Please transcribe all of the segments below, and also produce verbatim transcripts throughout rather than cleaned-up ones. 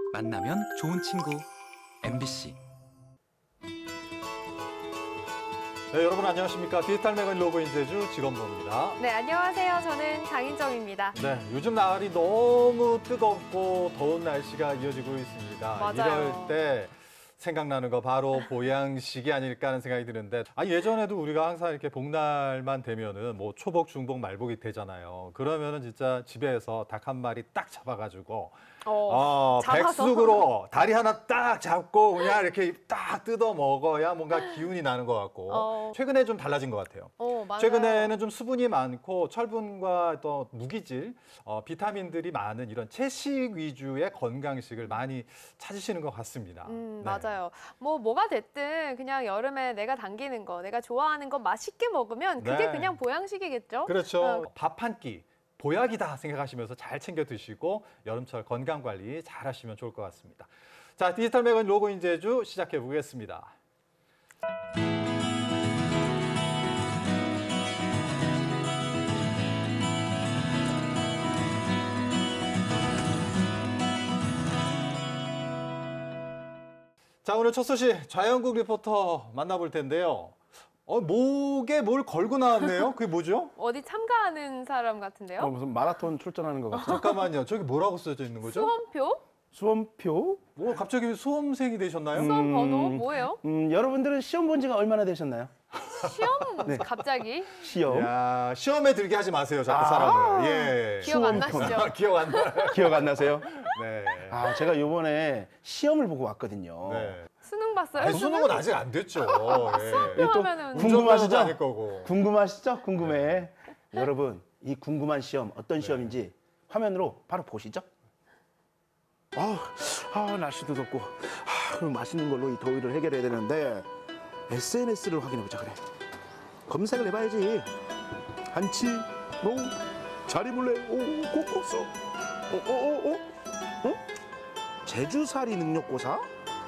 만나면 좋은 친구 엠비씨. 네, 여러분 안녕하십니까. 디지털 매거진 로그인 제주 직원부입니다. 네, 안녕하세요. 저는 장인정입니다. 네, 요즘 날이 너무 뜨겁고 더운 날씨가 이어지고 있습니다. 맞아요. 이럴 때 생각나는 거 바로 보양식이 아닐까 하는 생각이 드는데, 아, 예전에도 우리가 항상 이렇게 복날만 되면은 뭐 초복, 중복, 말복이 되잖아요. 그러면은 진짜 집에서 닭 한 마리 딱 잡아가지고 어, 어, 잡아서. 백숙으로 다리 하나 딱 잡고 그냥 이렇게 딱 뜯어 먹어야 뭔가 기운이 나는 것 같고 어. 최근에 좀 달라진 것 같아요. 어, 맞아요. 최근에는 좀 수분이 많고 철분과 또 무기질, 어, 비타민들이 많은 이런 채식 위주의 건강식을 많이 찾으시는 것 같습니다. 음, 네. 맞아요. 뭐 뭐가 됐든 그냥 여름에 내가 당기는 거, 내가 좋아하는 거 맛있게 먹으면 그게 네. 그냥 보양식이겠죠? 그렇죠. 어. 밥 한 끼. 보약이다 생각하시면서 잘 챙겨 드시고 여름철 건강 관리 잘 하시면 좋을 것 같습니다. 자, 디지털 매거진 로그인 제주 시작해 보겠습니다. 자, 오늘 첫 소식 좌영국 리포터 만나볼 텐데요. 어, 목에 뭘 걸고 나왔네요. 그게 뭐죠? 어디 참가하는 사람 같은데요? 어, 무슨 마라톤 출전하는 것 같아요. 잠깐만요. 저기 뭐라고 써져 있는 거죠? 수험표? 수험표? 뭐 갑자기 수험생이 되셨나요? 수험 번호? 음. 뭐예요? 음, 여러분들은 시험 본 지가 얼마나 되셨나요? 시험? 네. 갑자기? 시험? 야, 시험에 들게 하지 마세요, 자꾸 아. 사람을. 예. 기억 안 수험표. 나시죠? 기억 안 나요? 기억 안 나세요? 네. 아, 제가 요번에 시험을 보고 왔거든요. 네. 수능 봤어요? 아니, 수능은 아직 안 됐죠. 예. 예, 또 하면은 궁금하시죠? 궁금하시죠? 아닐 거고. 궁금하시죠? 궁금해. 여러분, 이 궁금한 시험 어떤 시험인지 화면으로 바로 보시죠. 아, 아 날씨도 덥고 아, 그럼 맛있는 걸로 이 더위를 해결해야 되는데 에스엔에스를 확인해보자 그래. 검색을 해봐야지. 한치, 뭐, 자리물레, 오, 코코스, 오, 오, 오, 오, 어? 제주살이 능력고사?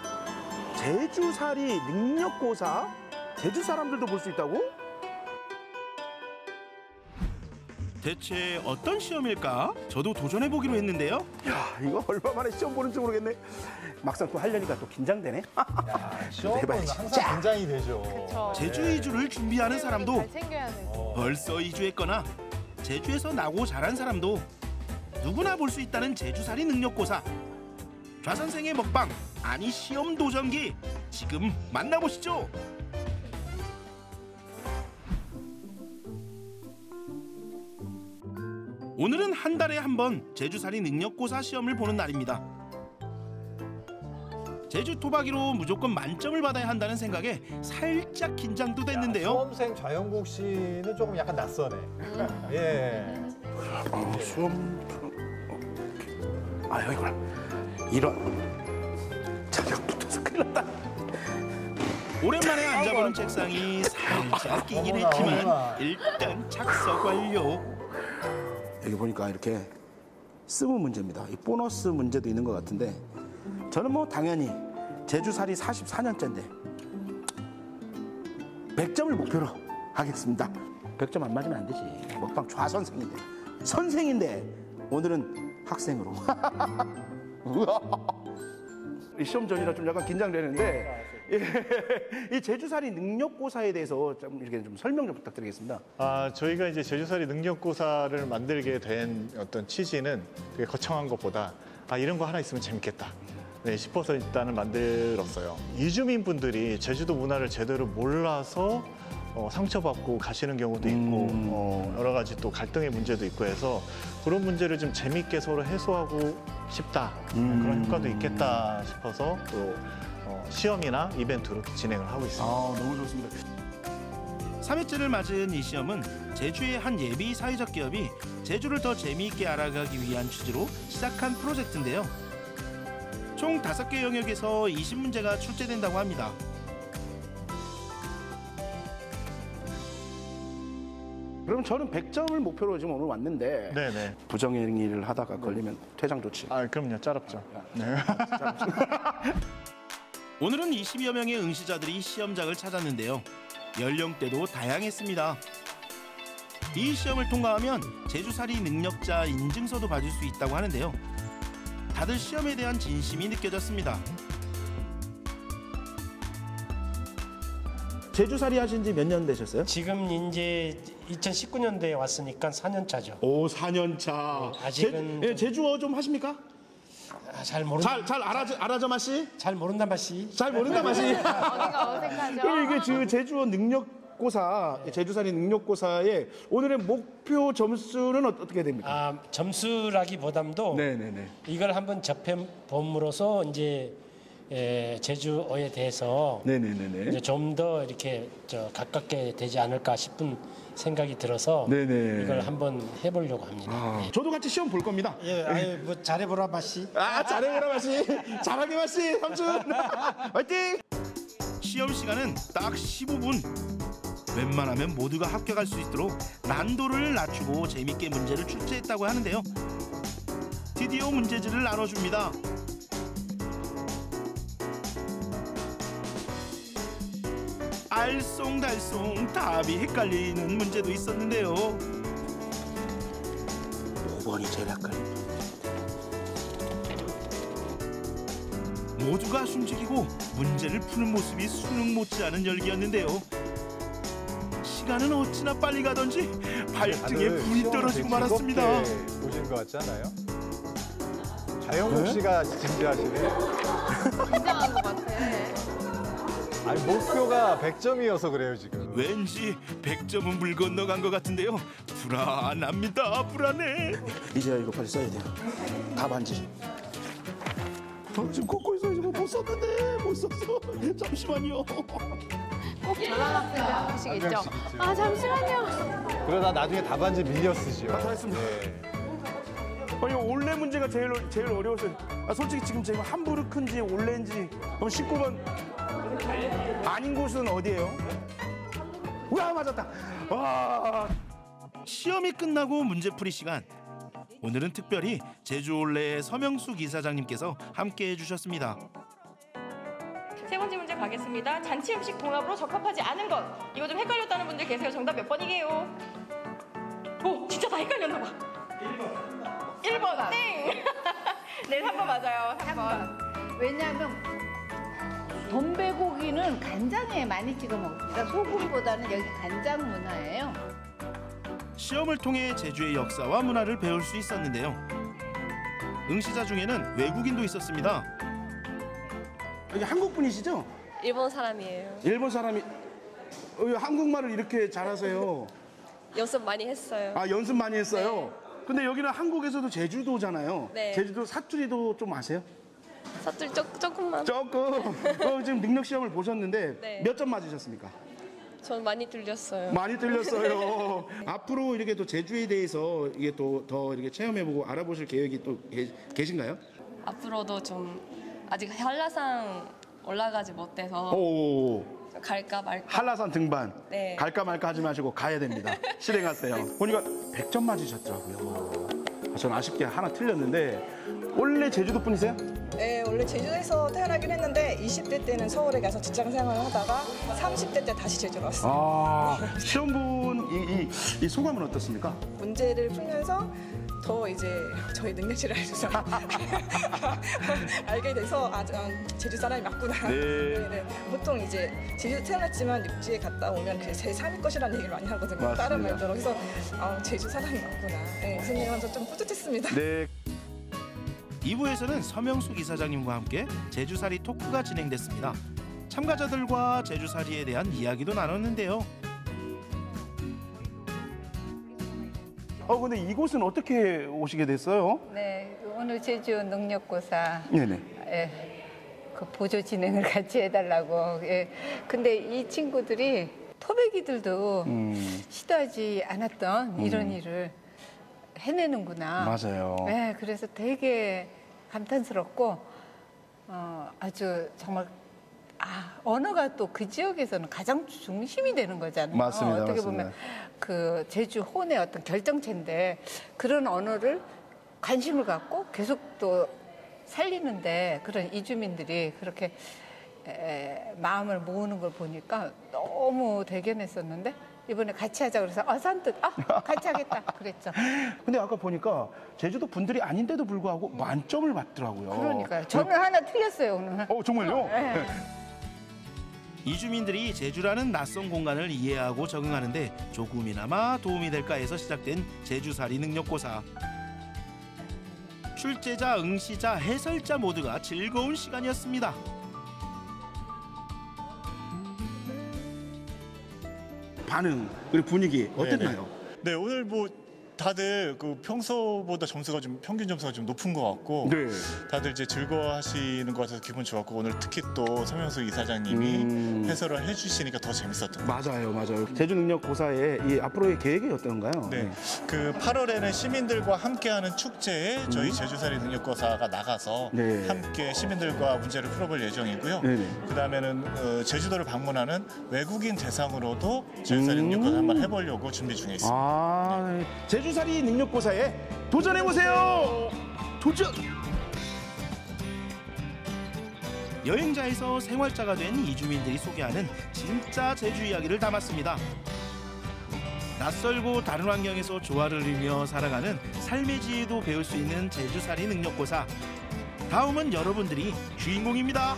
제주살이 능력고사? 제주 사람들도 볼 수 있다고? 대체 어떤 시험일까? 저도 도전해보기로 했는데요. 야, 이거 얼마 만에 시험 보는지 모르겠네. 막상 또 하려니까 또 긴장되네. 시험은 해봐야지. 항상 자. 긴장이 되죠. 그쵸. 제주 이주를 준비하는 사람도 잘 챙겨야 되고. 벌써 이주했거나 제주에서 나고 자란 사람도 누구나 볼 수 있다는 제주살이 능력고사. 좌선생의 먹방, 아니 시험 도전기. 지금 만나보시죠. 오늘은 한 달에 한 번 제주살이 능력고사 시험을 보는 날입니다. 제주 토박이로 무조건 만점을 받아야 한다는 생각에 살짝 긴장도 됐는데요. 수험생 좌영국 씨는 조금 약간 낯서네. 예. 어, 수험. 아, 여기구나. 이런. 자격 붙어서 큰일 났다. 오랜만에 앉아보는 책상이 살짝 끼긴 했지만 일단 착석 완료. 여기 보니까 이렇게 스무 문제입니다. 이 보너스 문제도 있는 것 같은데 저는 뭐 당연히 제주살이 사십사 년째인데 백 점을 목표로 하겠습니다. 백 점 안 맞으면 안 되지. 먹방 좌선생인데 선생인데 오늘은 학생으로. 이 시험 전이라 좀 약간 긴장되는데 예, 이 제주살이 능력고사에 대해서 좀 이렇게 좀 설명 좀 부탁드리겠습니다. 아, 저희가 이제 제주살이 능력고사를 만들게 된 어떤 취지는 그게 거창한 것보다 아, 이런 거 하나 있으면 재밌겠다. 네, 싶어서 일단은 만들었어요. 이주민 분들이 제주도 문화를 제대로 몰라서 어, 상처받고 가시는 경우도 있고 음. 어, 여러 가지 또 갈등의 문제도 있고 해서 그런 문제를 좀 재밌게 서로 해소하고 싶다. 음. 그런 효과도 있겠다 싶어서 또 어, 시험이나 이벤트로 진행을 하고 있습니다. 아, 너무 좋습니다. 삼 회째를 맞은 이 시험은 제주의 한 예비 사회적 기업이 제주를 더 재미있게 알아가기 위한 취지로 시작한 프로젝트인데요. 총 다섯 개 영역에서 이십 문제가 출제된다고 합니다. 그럼 저는 백 점을 목표로 지금 오늘 왔는데 네네. 부정행위를 하다가 걸리면 퇴장 조치. 아, 그럼요. 짜랍죠. 네. 오늘은 이십여 명의 응시자들이 시험장을 찾았는데요. 연령대도 다양했습니다. 이 시험을 통과하면 제주살이 능력자 인증서도 받을 수 있다고 하는데요. 다들 시험에 대한 진심이 느껴졌습니다. 제주살이 하신 지 몇 년 되셨어요? 지금 이제 이천십구 년도에 왔으니까 사 년 차죠. 오, 사 년 차. 네, 아직은 제, 예, 좀- 제주어 좀 하십니까? 아, 잘 모른다. 잘, 잘 알아죠, 알아죠, 맛이? 잘 모른다 맛이. 잘 모른다, 맛이. 어디가 어색하죠? 그럼 이게 저 제주어 능력고사, 제주살이 능력고사의 오늘의 목표 점수는 어- 어떻게 됩니까? 아, 점수라기보담도 네네네. 이걸 한번 접해 봄으로써 이제 에, 제주어에 대해서 네네네네. 좀 더 이렇게 저 가깝게 되지 않을까 싶은 생각이 들어서 네네. 이걸 한번 해보려고 합니다. 아, 저도 같이 시험 볼 겁니다. 예, 아유, 뭐 잘해보라 맛이. 아, 잘해보라, 맛이. 잘하게, 맛이. 삼촌. 화이팅! 시험 시간은 딱 십오 분. 웬만하면 모두가 합격할 수 있도록 난도를 낮추고 재밌게 문제를 출제했다고 하는데요. 드디어 문제지를 나눠줍니다. 알쏭달쏭 답이 헷갈리는 문제도 있었는데요. 오 번이 제일 헷갈립니다. 모두가 숨죽이고 문제를 푸는 모습이 수능 못지않은 열기였는데요. 시간은 어찌나 빨리 가던지 발등에 다들 불이 시험을 떨어지고 되게 말았습니다. 즐겁게 보신 것 같지 않아요? 자영국 씨가 진지하시네. 긴장한 것 같아. 아니 목표가 백 점이어서 그래요 지금. 왠지 백 점은 물 건너간 것 같은데요. 불안합니다. 불안해. 이제 이거 빨리 써야 돼요. 답안지. 어, 지금 꽂고 있어요. 지금 못 썼는데 못 썼어. 잠시만요. 꼭 저런 학생들 한 명씩 있죠. 아 잠시만요. 그러다 나중에 답안지 밀려 쓰지요. 아, 잘했습니다. 네. 아니 원래 문제가 제일 어- 제일 어려웠어요. 아, 솔직히 지금 제가 함부르크인지 올레인지 그럼 십구 번 아닌 곳은 어디예요? 우와 맞았다. 와. 시험이 끝나고 문제풀이 시간. 오늘은 특별히 제주올레의 서명숙 이사장님께서 함께해 주셨습니다. 세 번째 문제 가겠습니다. 잔치 음식 봉합으로 적합하지 않은 것. 이거 좀 헷갈렸다는 분들 계세요. 정답 몇 번이게요? 오, 진짜 다 헷갈렸나 봐. 일 번. 일 번. 땡. 네, 삼 번 맞아요. 삼 번. 왜냐하면 돈베고기는 간장에 많이 찍어 먹습니다. 소금보다는 여기 간장 문화예요. 시험을 통해 제주의 역사와 문화를 배울 수 있었는데요. 응시자 중에는 외국인도 있었습니다. 여기 한국 분이시죠? 일본 사람이에요. 일본 사람이 어, 왜 한국말을 이렇게 잘하세요? 연습 많이 했어요. 아 연습 많이 했어요. 근데 여기는 한국에서도 제주도잖아요. 네. 제주도 사투리도 좀 아세요? 사투리 조, 조금만. 조금. 어, 지금 능력 시험을 보셨는데 네. 몇 점 맞으셨습니까? 전 많이 들렸어요. 많이 틀렸어요. 앞으로 이렇게 또 제주에 대해서 이게 또 더 이렇게 체험해보고 알아보실 계획이 또 계, 계신가요? 앞으로도 좀 아직 한라산 올라가지 못해서 오. 갈까 말까. 한라산 등반. 네. 갈까 말까 하지 마시고 가야 됩니다. 실행하세요. 보니까 백 점 맞으셨더라고요. 아, 전 아쉽게 하나 틀렸는데 원래 제주도 분이세요? 네, 원래 제주에서 태어나긴 했는데 이십 대 때는 서울에 가서 직장 생활을 하다가 삼십 대 때 다시 제주로 왔어요. 아, 시험 본 이, 이, 이 소감은 어떻습니까? 문제를 풀면서 더 이제 저희 능력치를 알면서 알게 돼서 아, 저, 제주 사람이 맞구나. 네. 네, 보통 이제 제주 태어났지만 육지에 갔다 오면 그게 제 삶의 것이라는 얘기를 많이 하거든요. 맞습니다. 다른 말대로. 그래서 아, 제주 사람이 맞구나. 네, 선생님한테 좀 뿌듯했습니다. 네. 이 부에서는 서명숙 이사장님과 함께 제주살이 토크가 진행됐습니다. 참가자들과 제주살이에 대한 이야기도 나눴는데요. 어, 근데 이곳은 어떻게 오시게 됐어요? 네, 오늘 제주 능력고사 네네. 예, 그 보조 진행을 같이 해달라고. 예. 근데 이 친구들이 토백이들도 음, 시도하지 않았던 이런 일을 해내는구나. 맞아요. 네, 그래서 되게 감탄스럽고 어, 아주 정말 아, 언어가 또 그 지역에서는 가장 중심이 되는 거잖아요. 맞습니다, 어떻게 맞습니다. 보면 그 제주 혼의 어떤 결정체인데 그런 언어를 관심을 갖고 계속 또 살리는데 그런 이주민들이 그렇게 에, 마음을 모으는 걸 보니까 너무 대견했었는데 이번에 같이 하자 그래서 어 선뜻 아 같이 하겠다 그랬죠. 근데 아까 보니까 제주도 분들이 아닌데도 불구하고 만점을 받더라고요. 그러니까요. 저는 하나 틀렸어요 오늘. 어 정말요? 네. 이주민들이 제주라는 낯선 공간을 이해하고 적응하는데 조금이나마 도움이 될까 해서 시작된 제주살이 능력고사. 출제자, 응시자, 해설자 모두가 즐거운 시간이었습니다. 반응 그리고 분위기 어땠나요? 네, 오늘 뭐 다들 그 평소보다 점수가 좀 평균 점수가 좀 높은 것 같고 네. 다들 이제 즐거워하시는 것 같아서 기분 좋았고 오늘 특히 또 서명수 이사장님이 음. 해설을 해주시니까 더 재밌었던 것 같아요. 맞아요, 맞아요. 제주 능력고사의 이 앞으로의 계획이 어떤가요? 네, 그 팔월에는 시민들과 함께하는 축제에 저희 제주살이 능력고사가 나가서 네. 함께 시민들과 문제를 풀어볼 예정이고요. 네네. 그 다음에는 어, 제주도를 방문하는 외국인 대상으로도 제주살이 음. 능력고사 한번 해보려고 준비 중에 있습니다. 아, 제주살이 능력고사에 도전해보세요! 도전! 여행자에서 생활자가 된 이주민들이 소개하는 진짜 제주 이야기를 담았습니다. 낯설고 다른 환경에서 조화를 이루며 살아가는 삶의 지혜도 배울 수 있는 제주살이 능력고사. 다음은 여러분들이 주인공입니다.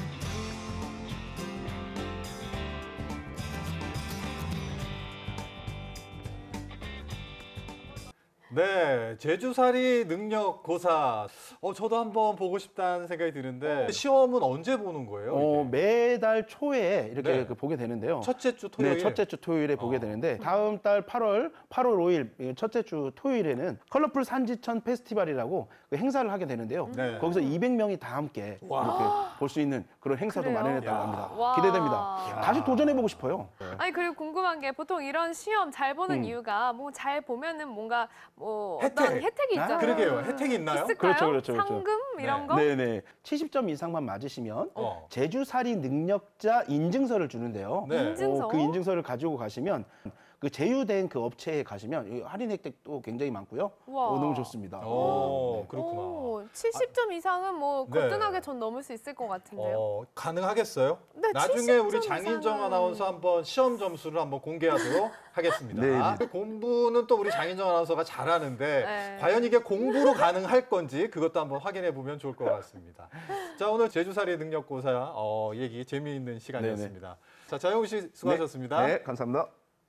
네, 제주살이 능력고사. 어, 저도 한번 보고 싶다는 생각이 드는데 시험은 언제 보는 거예요? 어, 매달 초에 이렇게 네. 그 보게 되는데요. 첫째 주 토요일? 네, 첫째 주 토요일에 보게 어. 되는데 다음 달 팔월 팔월 오일 첫째 주 토요일에는 컬러풀 산지천 페스티벌이라고 그 행사를 하게 되는데요. 네. 거기서 이백 명이 다 함께 와. 이렇게 볼 수 있는 그런 행사도 그래요? 마련했다고 야. 합니다. 와. 기대됩니다. 다시 도전해보고 싶어요. 아니 그리고 궁금한 게 보통 이런 시험 잘 보는 음. 이유가 뭐 잘 보면은 뭔가 뭐 혜택. 어떤 혜택이 아, 있잖아요. 그러게요. 혜택이 있나요? 있을까요? 그렇죠, 그렇죠, 그렇죠. 상금 이런 거? 네네. 칠십 점 이상만 맞으시면 어. 제주살이 능력자 인증서를 주는데요. 네. 인증서? 어, 그 인증서를 가지고 가시면 그 제휴된 그 업체에 가시면 이 할인 혜택도 굉장히 많고요. 우와. 어, 너무 좋습니다. 오, 그렇구나. 오, 칠십 점 이상은 뭐 네. 거뜬하게 전 넘을 수 있을 것 같은데요. 어, 가능하겠어요? 네, 나중에 칠십 점 우리 장인정 이상은- 아나운서 한번 시험 점수를 한번 공개하도록 하겠습니다. 네, 네. 공부는 또 우리 장인정 아나운서가 잘하는데 네. 과연 이게 공부로 가능할 건지 그것도 한번 확인해 보면 좋을 것 같습니다. 자, 오늘 제주살이 능력고사 어, 얘기 재미있는 시간이었습니다. 자, 자영우 씨 수고하셨습니다. 네, 감사합니다.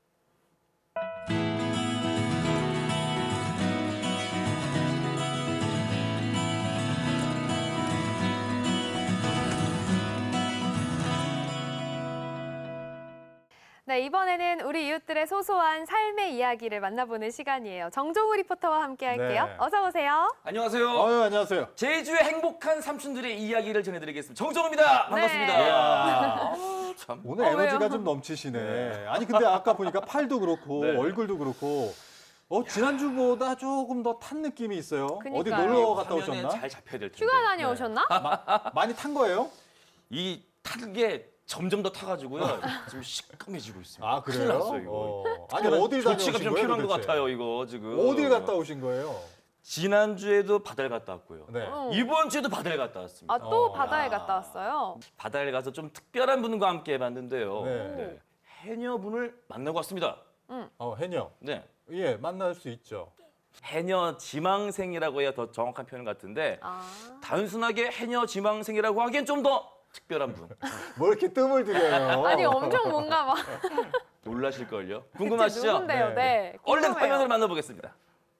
네, 이번에는 우리 이웃들의 소소한 삶의 이야기를 만나보는 시간이에요. 정종우 리포터와 함께 할게요. 네. 어서 오세요. 안녕하세요. 어유 안녕하세요. 제주의 행복한 삼촌들의 이야기를 전해드리겠습니다. 정정입니다. 반갑습니다. 네. 이야, 참. 오늘 어, 에너지가 왜요? 좀 넘치시네. 아니 근데 아까 보니까 팔도 그렇고 네. 얼굴도 그렇고 어, 지난주보다 조금 더 탄 느낌이 있어요. 어디 그러니까요. 놀러 갔다 화면에 오셨나? 잘 잡혀야 될 텐데. 휴가 다녀오셨나? 많이 탄 거예요? 이 타는 게 점점 더 타가지고요. 지금 시커매지고 있습니다. 아 큰일 그래요? 났어요, 이거. 어. 아니 특별한 어딜 조치가 다녀오신 좀 거예요? 필요한 것 도대체? 같아요, 이거 지금. 어딜 갔다 오신 거예요? 지난주에도 바다를 갔다 왔고요. 네. 어. 이번 주에도 바다를 갔다 왔습니다. 아, 또 어. 바다에 야. 갔다 왔어요? 바다에 가서 좀 특별한 분과 함께 해봤는데요. 네. 네. 해녀분을 만나고 왔습니다. 어, 해녀. 네. 예, 만날 수 있죠. 해녀 지망생이라고 해야 더 정확한 표현 같은데 아. 단순하게 해녀 지망생이라고 하기엔 좀 더 특별한 분. 뭐 이렇게 뜸을 들여요? 아니, 엄청 뭔가 막. 놀라실걸요? 대체 궁금하시죠? 누군데요? 네. 네. 얼른 궁금해요. 화면을 만나보겠습니다.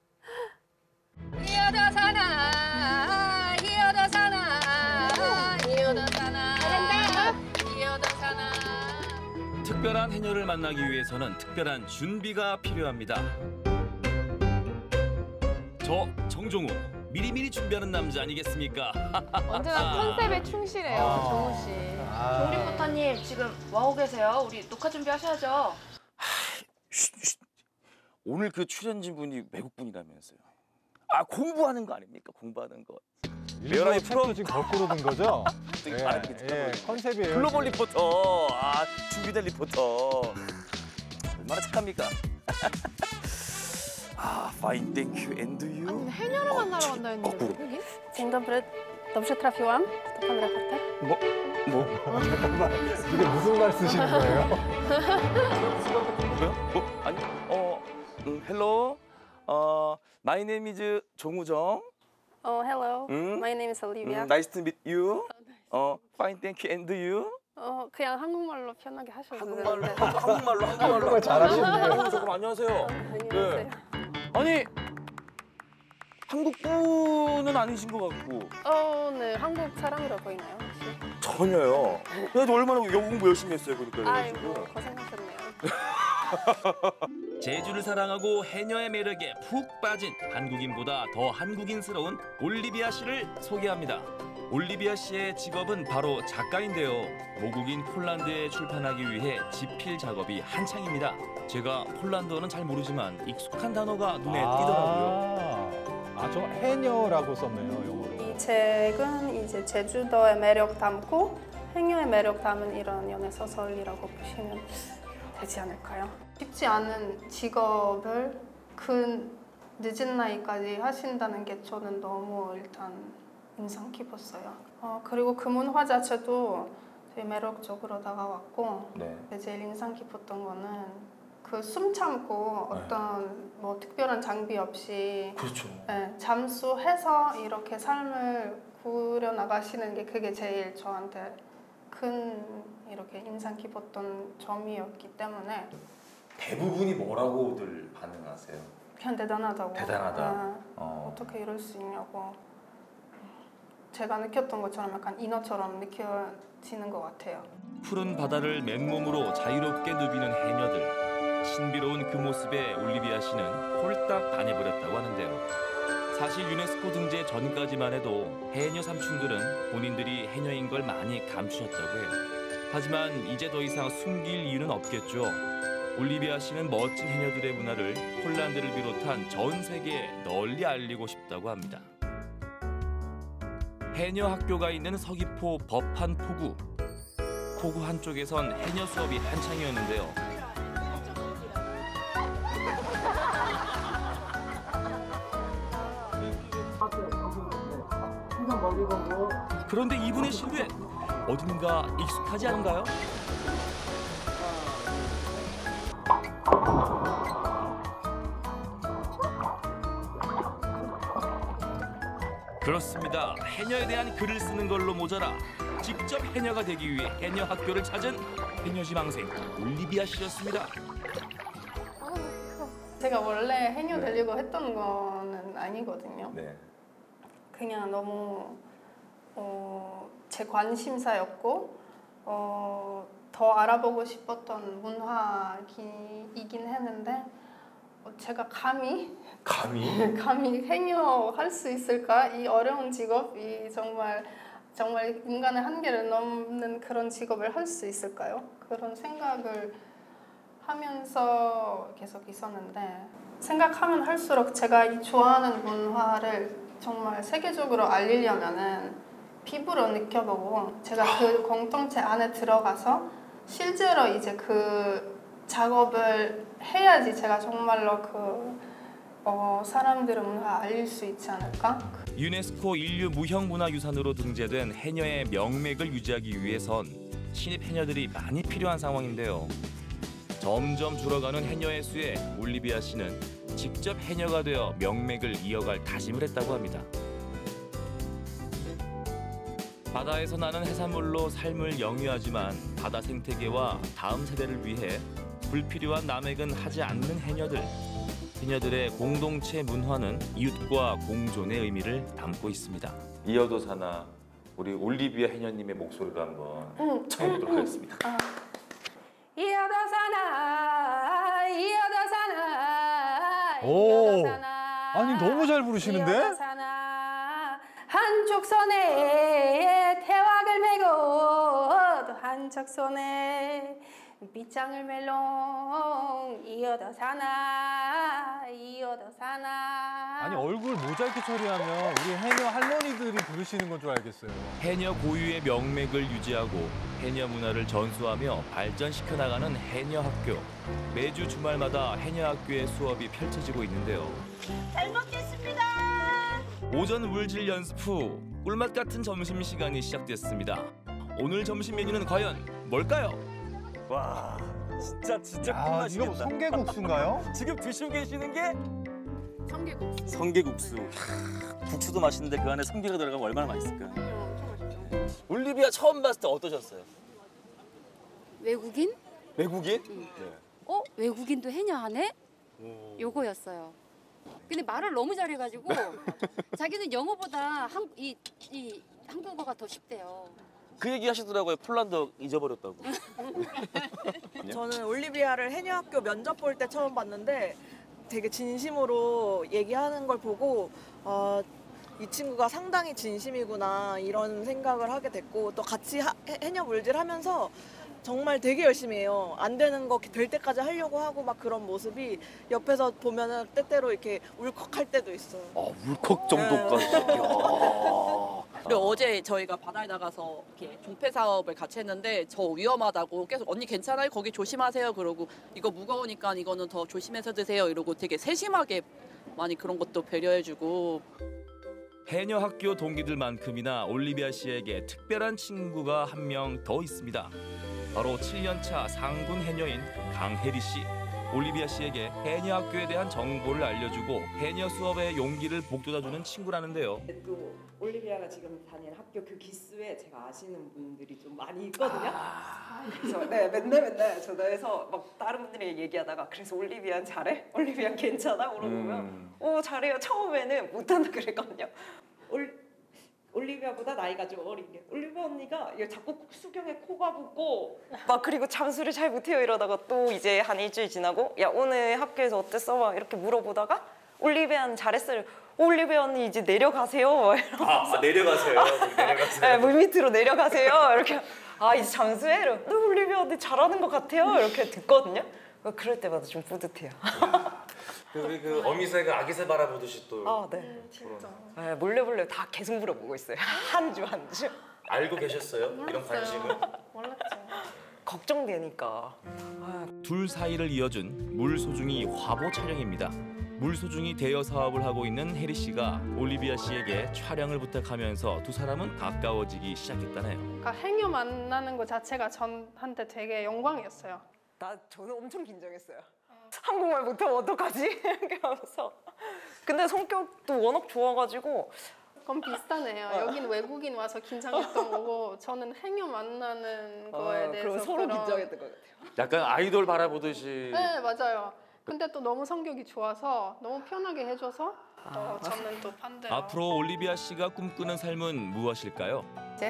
이어도 사나 이어도 사나 이어도 사나 이어도 사나 특별한 해녀를 만나기 위해서는 특별한 준비가 필요합니다. 저 정종우 미리미리 준비하는 남자 아니겠습니까? 언제나 컨셉에 충실해요, 아. 정우 씨. 아. 우리 리포터님 지금 뭐하고 계세요? 우리 녹화 준비하셔야죠. 쉿, 쉿. 오늘 그 출연진분이 외국분이라면서요. 아 공부하는 거 아닙니까? 공부하는 거. 일부러 프로 지금 거꾸로 든 거죠? 되게 예, 많이 예, 컨셉이에요. 글로벌 지금. 리포터. 아 준비된 리포터. 얼마나 착합니까? 아 fine thank you and you. 해녀를 만나러 간다 했는데 거꾸로. 여기? Dzień dobry, dobrze trafiłam? 카메라 같아? 뭐? 뭐? 잠깐만, 이게 무슨 말 쓰시는 거예요? 뭐요? 뭐? 아니, 어, 음, hello. 어, my name is 정우정. Oh, hello. 음? My name is Olivia. 음, nice to meet you. 어, fine, thank you. And you? 어, 그냥 한국말로 편하게 하셔도 한국말로, 되는데. 한국말로, 한국말로. 한국말 잘하시네요. 어, 잠깐 안녕하세요. 안녕하세요. 아니, 한국 분은 아니신 것 같고. 어, 네. 한국 사람이라 보이나요, 혹시? 전혀요. 그래도 얼마나 영어 공부 열심히 했어요, 그러니까. 아이고, 고생하셨네요. 제주를 사랑하고 해녀의 매력에 푹 빠진 한국인보다 더 한국인스러운 올리비아 씨를 소개합니다. 올리비아 씨의 직업은 바로 작가인데요. 모국인 폴란드에 출판하기 위해 집필 작업이 한창입니다. 제가 폴란드어는 잘 모르지만 익숙한 단어가 눈에 띄더라고요. 아, 저 해녀라고 썼네요, 영어로. 이 책은 이제 제주도의 매력 담고 해녀의 매력 담은 이런 연애 소설이라고 보시면 되지 않을까요? 쉽지 않은 직업을 그 늦은 나이까지 하신다는 게 저는 너무 일단 인상 깊었어요. 어, 그리고 그 문화 자체도 되게 매력적으로 다가왔고 네. 제일 인상 깊었던 거는 그 숨 참고 어떤 뭐 특별한 장비 없이 그렇죠. 네, 잠수해서 이렇게 삶을 구려 나가시는 게 그게 제일 저한테 큰 이렇게 인상 깊었던 점이었기 때문에 대부분이 뭐라고들 반응하세요? 그냥 대단하다고. 대단하다. 네, 어. 어떻게 이럴 수 있냐고. 제가 느꼈던 것처럼 약간 인어처럼 느껴지는 것 같아요. 푸른 바다를 맨몸으로 자유롭게 누비는 해녀들. 신비로운 그 모습에 올리비아 씨는 홀딱 반해버렸다고 하는데요. 사실 유네스코 등재 전까지만 해도 해녀 삼촌들은 본인들이 해녀인 걸 많이 감추셨다고 해요. 하지만 이제 더 이상 숨길 이유는 없겠죠. 올리비아 씨는 멋진 해녀들의 문화를 폴란드를 비롯한 전 세계에 널리 알리고 싶다고 합니다. 해녀 학교가 있는 서귀포 법한 포구. 포구 한쪽에선 해녀 수업이 한창이었는데요. 그런데 이분의 실루엣 어딘가 익숙하지 않은가요? 그렇습니다. 해녀에 대한 글을 쓰는 걸로 모자라 직접 해녀가 되기 위해 해녀 학교를 찾은 해녀지망생 올리비아 씨였습니다. 제가 원래 해녀 되려고 했던 거는 아니거든요. 네. 그냥 너무 어, 제 관심사였고 어, 더 알아보고 싶었던 문화이긴 했는데 어, 제가 감히 감히? 감히 해녀 할 수 있을까? 이 어려운 직업이 정말 정말 인간의 한계를 넘는 그런 직업을 할 수 있을까요? 그런 생각을 하면서 계속 있었는데 생각하면 할수록 제가 이 좋아하는 문화를 정말 세계적으로 알리려면은 피부로 느껴보고 제가 그 공동체 안에 들어가서 실제로 이제 그 작업을 해야지 제가 정말로 그 어, 사람들의 문화 알릴 수 있지 않을까? 유네스코 인류 무형문화유산으로 등재된 해녀의 명맥을 유지하기 위해선 신입 해녀들이 많이 필요한 상황인데요. 점점 줄어가는 해녀의 수에 올리비아 씨는 직접 해녀가 되어 명맥을 이어갈 다짐을 했다고 합니다. 바다에서 나는 해산물로 삶을 영위하지만 바다 생태계와 다음 세대를 위해 불필요한 남획은 하지 않는 해녀들. 해녀들의 공동체 문화는 이웃과 공존의 의미를 담고 있습니다. 이어도 사나 우리 올리비아 해녀님의 목소리로 한번 응. 청해보도록 하겠습니다. 아. 이어도 사나 이어도 사나 오, 이어도 사나 아니 너무 잘 부르시는데? 이어도 사나 한쪽 손에 태왁을 메고 또 한쪽 손에 빗장을 멜롱 이어도 사나 이어도 사나. 아니 얼굴 모자이크 처리하면 우리 해녀 할머니들이 부르시는 건 줄 알겠어요. 해녀 고유의 명맥을 유지하고 해녀 문화를 전수하며 발전시켜 나가는 해녀 학교. 매주 주말마다 해녀 학교의 수업이 펼쳐지고 있는데요. 잘 먹겠습니다. 오전 물질 연습 후 꿀맛 같은 점심 시간이 시작됐습니다. 오늘 점심 메뉴는 과연 뭘까요? 와, 진짜 진짜 야, 꿀맛이겠다. 이거 뭐 성게국수인가요? 지금 드시고 계시는 게 성게국수. 성게국수. 하, 국수도 맛있는데 그 안에 성게가 들어가면 얼마나 맛있을까. 네. 올리비아 처음 봤을 때 어떠셨어요? 외국인? 외국인? 응. 네. 어? 외국인도 해냐 하네? 오. 요거였어요. 근데 말을 너무 잘해가지고 자기는 영어보다 한, 이, 이 한국어가 더 쉽대요. 그 얘기 하시더라고요. 폴란드 잊어버렸다고. 저는 올리비아를 해녀학교 면접 볼 때 처음 봤는데 되게 진심으로 얘기하는 걸 보고 어, 이 친구가 상당히 진심이구나 이런 생각을 하게 됐고 또 같이 하, 해녀 물질하면서 정말 되게 열심히 해요. 안 되는 거 될 때까지 하려고 하고 막 그런 모습이 옆에서 보면은 때때로 이렇게 울컥할 때도 있어요. 아, 울컥 정도까지. 그리고 어제 저희가 바다에 나가서 이렇게 종폐 사업을 같이 했는데 저 위험하다고 계속 언니 괜찮아요? 거기 조심하세요. 그러고 이거 무거우니까 이거는 더 조심해서 드세요. 이러고 되게 세심하게 많이 그런 것도 배려해주고. 해녀 학교 동기들만큼이나 올리비아 씨에게 특별한 친구가 한 명 더 있습니다. 바로 칠 년 차 상군 해녀인 강혜리 씨. 올리비아 씨에게 해녀 학교에 대한 정보를 알려주고 해녀 수업의 용기를 북돋아주는 친구라는데요. 또 올리비아가 지금 다니는 학교 그 기수에 제가 아시는 분들이 좀 많이 있거든요. 아. 그래서 네 맨날 맨날 전화해서 막 다른 분들이 얘기하다가 그래서 올리비아는 잘해? 올리비아 괜찮아? 물어보면 음. 오 잘해요. 처음에는 못한다 그랬거든요. 올 올리비아보다 나이가 좀 어린 게 올리비아 언니가 자꾸 수경에 코가 붓고 막 그리고 잠수를 잘 못해요 이러다가 또 이제 한 일주일 지나고 야 오늘 학교에서 어땠어? 막 이렇게 물어보다가 올리비아는 잘했어요. 올리비아 언니 이제 내려가세요. 아, 내려가세요. 내려가세요. 네, 물 밑으로 내려가세요. 이렇게 아 이제 잠수해? 이러면, 너 올리비아 언니 잘하는 것 같아요. 이렇게 듣거든요. 그럴 때마다 좀 뿌듯해요. 우리 그 어미새가 아기새 바라보듯이 또. 아, 네. 진짜. 네, 몰래 몰래 다 계속 물어보고 있어요. 한 주 한 주. 알고 계셨어요? 이런 관심을? 몰랐죠. 걱정되니까. 둘 사이를 이어준 물소중이 화보 촬영입니다. 물소중이 대여 사업을 하고 있는 혜리 씨가 올리비아 씨에게 촬영을 부탁하면서 두 사람은 가까워지기 시작했다네요. 그러니까 해녀 만나는 것 자체가 저한테 되게 영광이었어요. 나 저는 엄청 긴장했어요. 한국말 못하면 어떡하지? 이렇게 하면서. 근데 성격도 워낙 좋아가지고. 그건 비슷하네요. 어. 여긴 외국인 와서 긴장했던 거고 저는 해녀 만나는 거에 어, 대해서 그럼 서로 그런... 긴장했던 것 같아요. 약간 아이돌 바라보듯이. 네, 맞아요. 근데 또 너무 성격이 좋아서 너무 편하게 해줘서 또 저는 또 반대로. 앞으로 올리비아 씨가 꿈꾸는 삶은 무엇일까요? 이제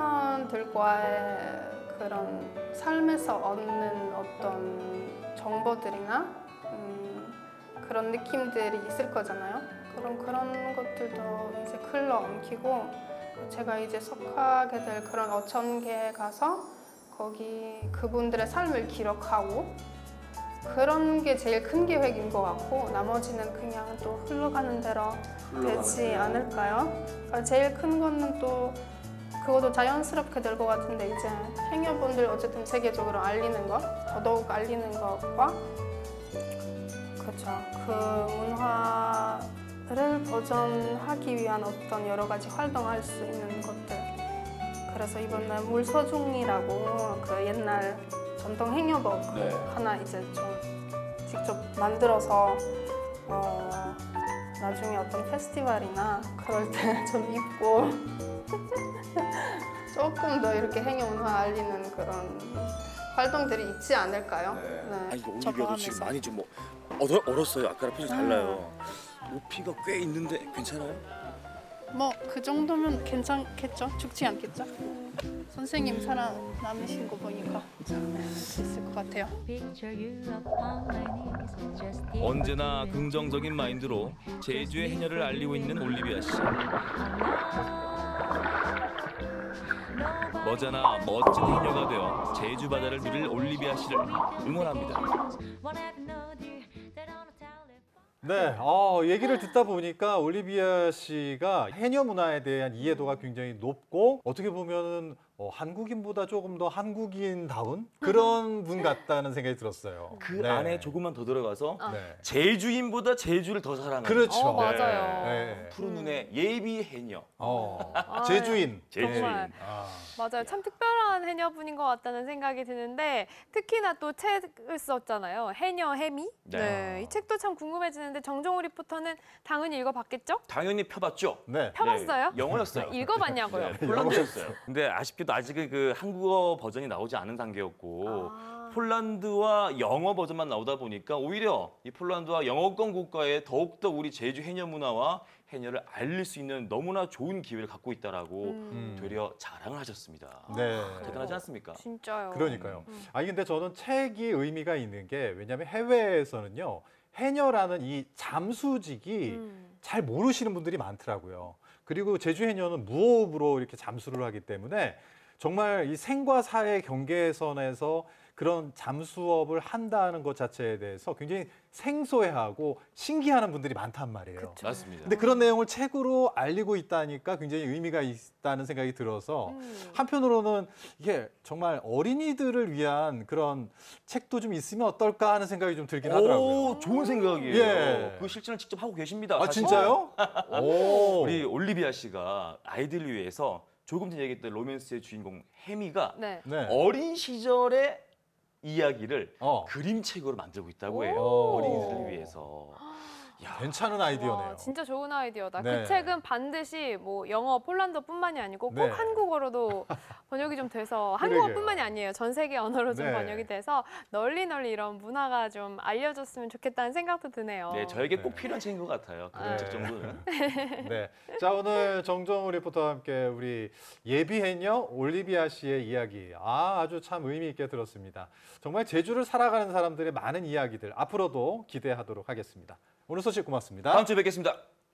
해녀들과의 그런 삶에서 얻는 어떤 정보들이나 음, 그런 느낌들이 있을 거잖아요. 그럼 그런 것들도 이제 글로 옮기고 제가 이제 속하게 될 그런 어촌계에 가서 거기 그분들의 삶을 기록하고 그런 게 제일 큰 계획인 것 같고 나머지는 그냥 또 흘러가는 대로 되지 않을까요? 그러니까 제일 큰 거는 또 그것도 자연스럽게 될 것 같은데 이제 해녀분들 어쨌든 세계적으로 알리는 것, 더더욱 알리는 것과 그렇죠. 그 문화를 보존하기 위한 어떤 여러 가지 활동할 수 있는 것들. 그래서 이번에 물소중이라고 그 옛날 전통 해녀복 네. 하나 이제 좀 직접 만들어서 어, 나중에 어떤 페스티벌이나 그럴 때 좀 입고 조금 더 이렇게 해녀 문화 알리는 그런 활동들이 있지 않을까요? 네. 네. 아니 올리비아도 지금 많이 좀 뭐 얼어, 얼었어요. 아까랑 표정이 달라요. 높이가 꽤 있는데 괜찮아요? 뭐 그 정도면 괜찮겠죠? 죽지 않겠죠? 선생님 살아남으신 거 보니까 있을 것 같아요. 언제나 긍정적인 마인드로 제주의 해녀를 알리고 있는 올리비아 씨. 머지않아 멋진 해녀가 되어 제주 바다를 누릴 올리비아 씨를 응원합니다. 네, 어, 얘기를 듣다 보니까 올리비아 씨가 해녀 문화에 대한 이해도가 굉장히 높고 어떻게 보면은 어, 한국인보다 조금 더 한국인다운 그런 분 같다는 생각이 들었어요. 그 네. 안에 조금만 더 들어가서 네. 제주인보다 제주를 더 사랑하는. 그렇죠. 어, 맞아요. 네. 푸른 눈의 예비 해녀. 어, 아, 제주인. 제주인. 정말. 아. 맞아요. 참 특별한 해녀분인 것 같다는 생각이 드는데 특히나 또 책을 썼잖아요. 해녀 해미. 네. 네. 이 책도 참 궁금해지는데 정종우 리포터는 당연히 읽어봤겠죠? 당연히 펴봤죠. 네. 펴봤어요? 네, 영어였어요. 읽어봤냐고요? 네, 폴란드였어요. 근데 아쉽게도 아직은 그 한국어 버전이 나오지 않은 단계였고 아. 폴란드와 영어 버전만 나오다 보니까 오히려 이 폴란드와 영어권 국가에 더욱더 우리 제주 해녀 문화와 해녀를 알릴 수 있는 너무나 좋은 기회를 갖고 있다라고 음. 되려 자랑을 하셨습니다. 네. 대단하지 않습니까? 진짜요. 그러니까요. 음. 아니 근데 저는 책이 의미가 있는 게 왜냐하면 해외에서는요 해녀라는 이 잠수직이 음. 잘 모르시는 분들이 많더라고요. 그리고 제주 해녀는 무호흡으로 이렇게 잠수를 하기 때문에 정말 이 생과 사의 경계선에서 그런 잠수업을 한다는 것 자체에 대해서 굉장히 생소해하고 신기해하는 분들이 많단 말이에요. 그쵸. 맞습니다. 근데 그런 내용을 책으로 알리고 있다니까 굉장히 의미가 있다는 생각이 들어서 음. 한편으로는 이게 정말 어린이들을 위한 그런 책도 좀 있으면 어떨까 하는 생각이 좀 들긴 하더라고요. 오, 좋은 생각이에요. 예. 그 실천을 직접 하고 계십니다. 아 사실. 진짜요? 오. 우리 올리비아 씨가 아이들을 위해서 조금 전에 얘기했던 로맨스의 주인공 해미가 네. 네. 어린 시절의 이야기를 어. 그림책으로 만들고 있다고 해요. 오. 어린이들을 위해서. 야, 괜찮은 아이디어네요. 와, 진짜 좋은 아이디어다. 네. 그 책은 반드시 뭐 영어, 폴란드뿐만이 아니고 꼭 네. 한국어로도 번역이 좀 돼서 그러게요. 한국어뿐만이 아니에요. 전 세계 언어로 좀 네. 번역이 돼서 널리 널리 이런 문화가 좀 알려졌으면 좋겠다는 생각도 드네요. 네, 저에게 꼭 네. 필요한 책인 것 같아요. 그림책 네. 정도는. 네. 자, 오늘 정정우 리포터와 함께 우리 예비 해녀 올리비아 씨의 이야기. 아, 아주 참 의미 있게 들었습니다. 정말 제주를 살아가는 사람들의 많은 이야기들 앞으로도 기대하도록 하겠습니다. 오늘 소식 고맙습니다. 다음 주에 뵙겠습니다.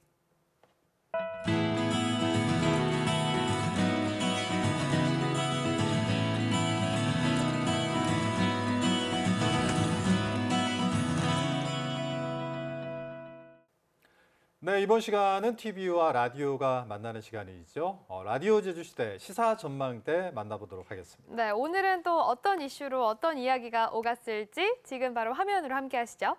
네, 이번 시간은 티비와 라디오가 만나는 시간이죠. 어, 라디오 제주시대 시사 전망대 만나보도록 하겠습니다. 네, 오늘은 또 어떤 이슈로 어떤 이야기가 오갔을지 지금 바로 화면으로 함께 하시죠.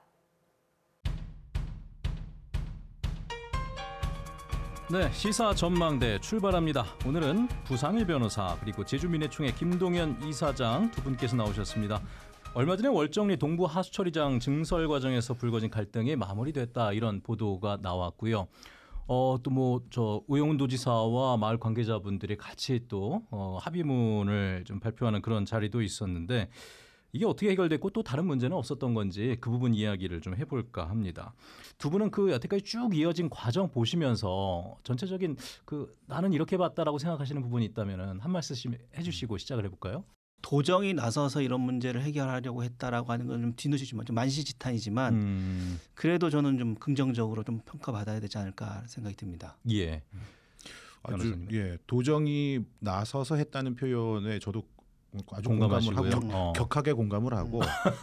네, 시사 전망대 출발합니다. 오늘은 부상일 변호사 그리고 제주민해총회 김동연 이사장 두 분께서 나오셨습니다. 얼마 전에 월정리 동부 하수처리장 증설 과정에서 불거진 갈등이 마무리됐다 이런 보도가 나왔고요. 어, 또 뭐 저 우영훈 도지사와 마을 관계자분들이 같이 또 어, 합의문을 좀 발표하는 그런 자리도 있었는데 이게 어떻게 해결됐고 또 다른 문제는 없었던 건지 그 부분 이야기를 좀 해볼까 합니다. 두 분은 그 여태까지 쭉 이어진 과정 보시면서 전체적인 그 나는 이렇게 봤다라고 생각하시는 부분이 있다면 한 말씀 해주시고 시작을 해볼까요? 도정이 나서서 이런 문제를 해결하려고 했다라고 하는 건 좀 뒤늦지만 좀 만시지탄이지만 음. 그래도 저는 좀 긍정적으로 좀 평가받아야 되지 않을까 생각이 듭니다. 예. 아주 예 도정이 나서서 했다는 표현에 저도 아주 공감을 하고 격, 어. 격하게 공감을 하고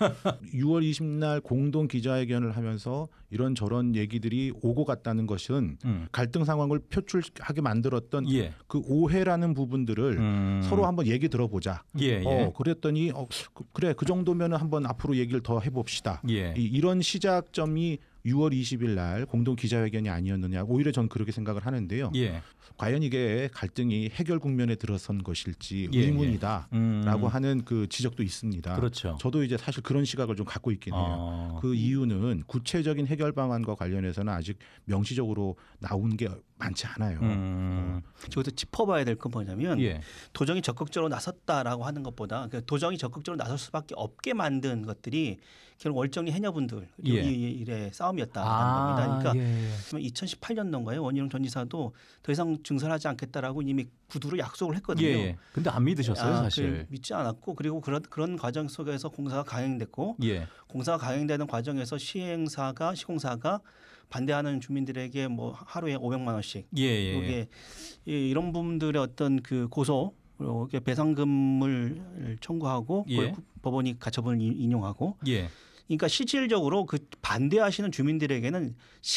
유월 이십일 날 공동 기자회견을 하면서 이런저런 얘기들이 오고 갔다는 것은 음. 갈등 상황을 표출하게 만들었던 예. 그 오해라는 부분들을 음. 서로 한번 얘기 들어보자. 예, 예. 어, 그랬더니 어, 그, 그래 그 정도면 한번 앞으로 얘기를 더 해봅시다. 예. 이, 이런 시작점이 유월 이십일 날 공동 기자회견이 아니었느냐. 오히려 전 그렇게 생각을 하는데요. 예. 과연 이게 갈등이 해결 국면에 들어선 것일지 예, 의문이다라고 예. 음. 하는 그 지적도 있습니다. 그렇죠. 저도 이제 사실 그런 시각을 좀 갖고 있긴 해요. 아. 그 이유는 구체적인 해결 방안과 관련해서는 아직 명시적으로 나온 게 많지 않아요. 음. 저기서 짚어봐야 될 건 뭐냐면 예. 도정이 적극적으로 나섰다라고 하는 것보다 그 도정이 적극적으로 나설 수밖에 없게 만든 것들이 결국 월정리 해녀분들 예. 이 일의 싸움이었다는 아, 겁니다. 그러니까 예. 이천십팔 년도인가요? 원희룡 전 지사도 더 이상 증설하지 않겠다라고 이미 구두로 약속을 했거든요. 예, 예. 근데 안 믿으셨어요, 아, 사실. 그 믿지 않았고 그리고 그런 그런 과정 속에서 공사가 강행됐고 예. 공사가 강행되는 과정에서 시행사가 시공사가 반대하는 주민들에게 뭐 하루에 오백만 원씩 예, 예. 이게 이런 부분들의 어떤 그 고소 배상금을 청구하고 예. 법원이 가처분을 인용하고 예. 그러니까 실질적으로 그 반대하시는 주민들에게는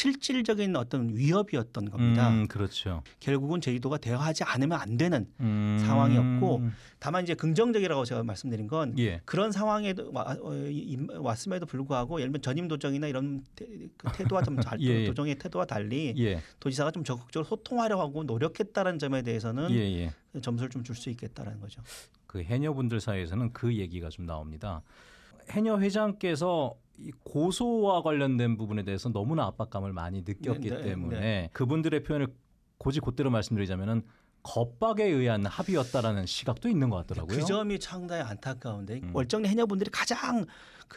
실질적인 어떤 위협이었던 겁니다. 음, 그렇죠. 결국은 제주도가 대화하지 않으면 안 되는 음. 상황이었고 다만 이제 긍정적이라고 제가 말씀드린 건 예. 그런 상황에 와, 어, 이- 왔음에도 불구하고 예를 들면 전임 도정이나 이런 태, 그 태도와 좀 달, 예, 예. 도정의 태도와 달리 예. 도지사가 좀 적극적으로 소통하려고 하고 노력했다는 점에 대해서는 예, 예. 점수를 좀 줄 수 있겠다라는 거죠. 그 해녀분들 사이에서는 그 얘기가 좀 나옵니다. 해녀 회장께서 이 고소와 관련된 부분에 대해서 너무나 압박감을 많이 느꼈기 네, 네, 때문에 네. 그분들의 표현을 고지 곧대로 말씀드리자면은 겁박에 의한 합의였다라는 시각도 있는 것 같더라고요. 그 점이 상당히 안타까운데 음. 월정리 해녀분들이 가장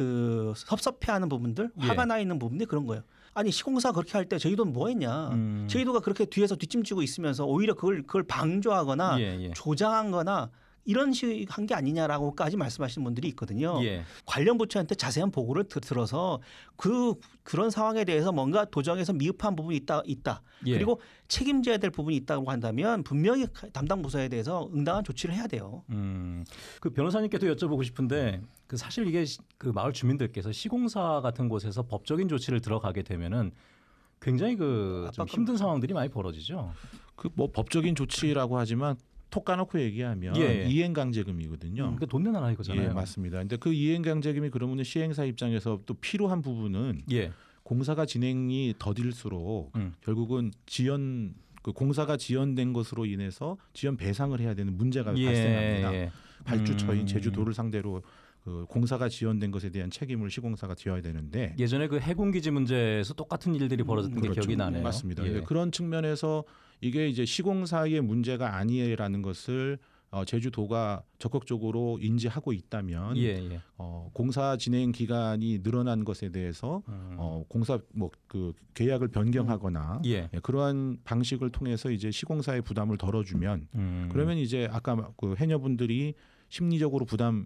그 섭섭해하는 부분들, 예. 화가 나 있는 부분들이 그런 거예요. 아니 시공사 그렇게 할 때 저희도는 뭐했냐? 음. 저희도가 그렇게 뒤에서 뒷짐지고 있으면서 오히려 그걸 그걸 방조하거나 예, 예. 조장하거나 이런 식 한 게 아니냐라고까지 말씀하시는 분들이 있거든요. 예. 관련 부처한테 자세한 보고를 들- 들어서 그 그런 상황에 대해서 뭔가 도정에서 미흡한 부분이 있다 있다. 예. 그리고 책임져야 될 부분이 있다고 한다면 분명히 담당 부서에 대해서 응당한 조치를 해야 돼요. 음, 그 변호사님께도 여쭤보고 싶은데 그 사실 이게 시- 그 마을 주민들께서 시공사 같은 곳에서 법적인 조치를 들어가게 되면은 굉장히 그 좀 힘든 상황들이 많이 벌어지죠. 그 뭐 법적인 조치라고 하지만 톡 까놓고 얘기하면 예. 이행강제금이거든요. 음, 그러니까 돈 내놔라 이거잖아요. 예, 맞습니다. 근데 그 이행강제금이 그러면 시행사 입장에서 또 필요한 부분은 예. 공사가 진행이 더딜수록 음. 결국은 지연 그 공사가 지연된 것으로 인해서 지연 배상을 해야 되는 문제가 예, 발생합니다. 예. 발주처인 음. 제주도를 상대로 그 공사가 지연된 것에 대한 책임을 시공사가 져야 되는데 예전에 그 해군기지 문제에서 똑같은 일들이 벌어졌던 게 그렇죠. 기억이 나네요. 맞습니다. 예. 근데 그런 측면에서 이게 이제 시공사의 문제가 아니라는 것을 어, 제주도가 적극적으로 인지하고 있다면 예, 예. 어, 공사 진행 기간이 늘어난 것에 대해서 음. 어, 공사 뭐 그 계약을 변경하거나 예. 예, 그러한 방식을 통해서 이제 시공사의 부담을 덜어주면 음. 그러면 이제 아까 그 해녀분들이 심리적으로 부담이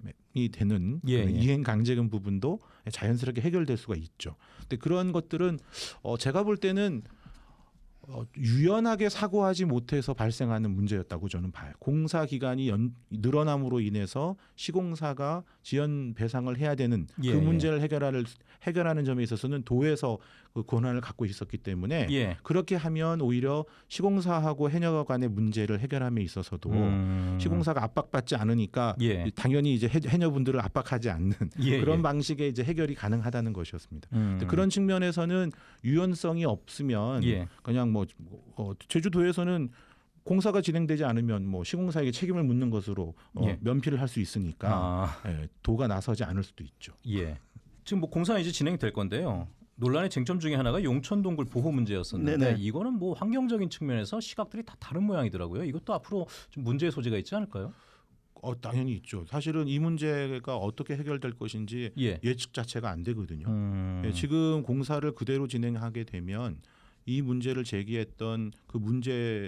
되는 예, 그 예. 이행 강제금 부분도 자연스럽게 해결될 수가 있죠. 근데 그런 것들은 어, 제가 볼 때는 어, 유연하게 사고하지 못해서 발생하는 문제였다고 저는 봐요. 공사 기간이 연, 늘어남으로 인해서 시공사가 지연 배상을 해야 되는 예, 그 예. 문제를 해결하는 해결하는 점에 있어서는 도에서 그 권한을 갖고 있었기 때문에 예. 그렇게 하면 오히려 시공사하고 해녀 간의 문제를 해결함에 있어서도 음. 시공사가 압박받지 않으니까 예. 당연히 이제 해- 해녀분들을 압박하지 않는 예, 그런 예. 방식의 이제 해결이 가능하다는 것이었습니다. 음. 근데 그런 측면에서는 유연성이 없으면 예. 그냥 뭐 어, 제주도에서는 공사가 진행되지 않으면 뭐 시공사에게 책임을 묻는 것으로 어, 예. 면피를 할 수 있으니까 아. 예, 도가 나서지 않을 수도 있죠. 예. 지금 뭐 공사 이제 진행될 건데요. 논란의 쟁점 중에 하나가 용천동굴 보호 문제였었는데 네네. 이거는 뭐 환경적인 측면에서 시각들이 다 다른 모양이더라고요. 이것도 앞으로 좀 문제의 소지가 있지 않을까요? 어, 당연히 있죠. 사실은 이 문제가 어떻게 해결될 것인지 예. 예측 자체가 안 되거든요. 음. 예, 지금 공사를 그대로 진행하게 되면 이 문제를 제기했던 그 문제의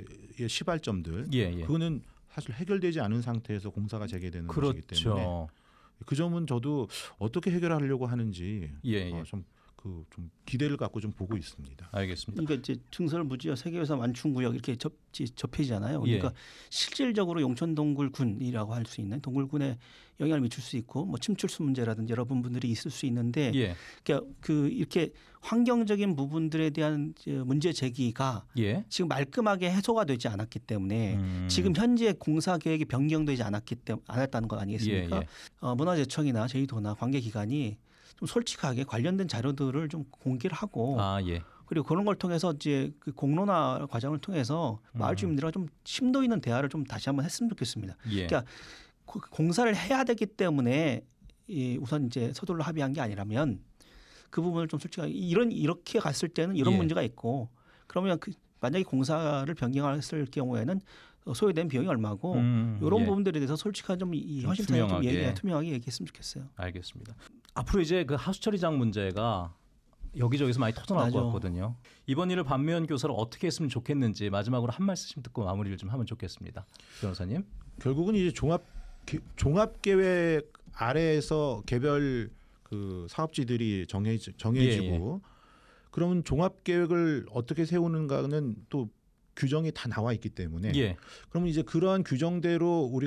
시발점들 예, 예. 그거는 사실 해결되지 않은 상태에서 공사가 재개되는 것이기 때문에 그렇죠. 그 점은 저도 어떻게 해결하려고 하는지 예, 예. 어, 좀, 그, 좀 기대를 갖고 좀 보고 있습니다. 알겠습니다. 그러니까 이제 증설부지와 세계유산 완충구역 이렇게 접, 접해지잖아요. 그러니까 예. 실질적으로 용천동굴군이라고 할 수 있는 동굴군에 영향을 미칠 수 있고 뭐 침출수 문제라든지 여러 부분들이 있을 수 있는데 예. 그러니까 그 이렇게 환경적인 부분들에 대한 문제 제기가 예. 지금 말끔하게 해소가 되지 않았기 때문에 음. 지금 현재 공사 계획이 변경되지 않았기 때문에 안 했다는 것 아니겠습니까? 예, 예. 어, 문화재청이나 제주도나 관계기관이 좀 솔직하게 관련된 자료들을 좀 공개를 하고 아, 예. 그리고 그런 걸 통해서 이제 그 공론화 과정을 통해서 마을 주민들과 좀 심도 있는 대화를 좀 다시 한번 했으면 좋겠습니다. 예. 그러니까 고- 공사를 해야 되기 때문에 이 우선 이제 서둘러 합의한 게 아니라면 그 부분을 좀 솔직하게 이런 이렇게 갔을 때는 이런 예. 문제가 있고 그러면 그 만약에 공사를 변경했을 경우에는 소요된 비용이 얼마고 음, 이런 예. 부분들에 대해서 솔직한 좀 이 좀 허심탄회 좀 투명하게. 얘기, 투명하게 얘기했으면 좋겠어요. 알겠습니다. 앞으로 이제 그 하수처리장 문제가 여기저기서 많이 터져나올 것 맞아. 같거든요. 이번 일을 반면 교사를 어떻게 했으면 좋겠는지 마지막으로 한 말씀 듣고 마무리를 좀 하면 좋겠습니다. 변호사님. 결국은 이제 종합 개- 종합 계획 아래에서 개별 그 사업지들이 정해 정해지고 예, 그러면 종합 계획을 어떻게 세우는가는 또 규정이 다 나와 있기 때문에 예. 그러면 이제 그러한 규정대로 우리가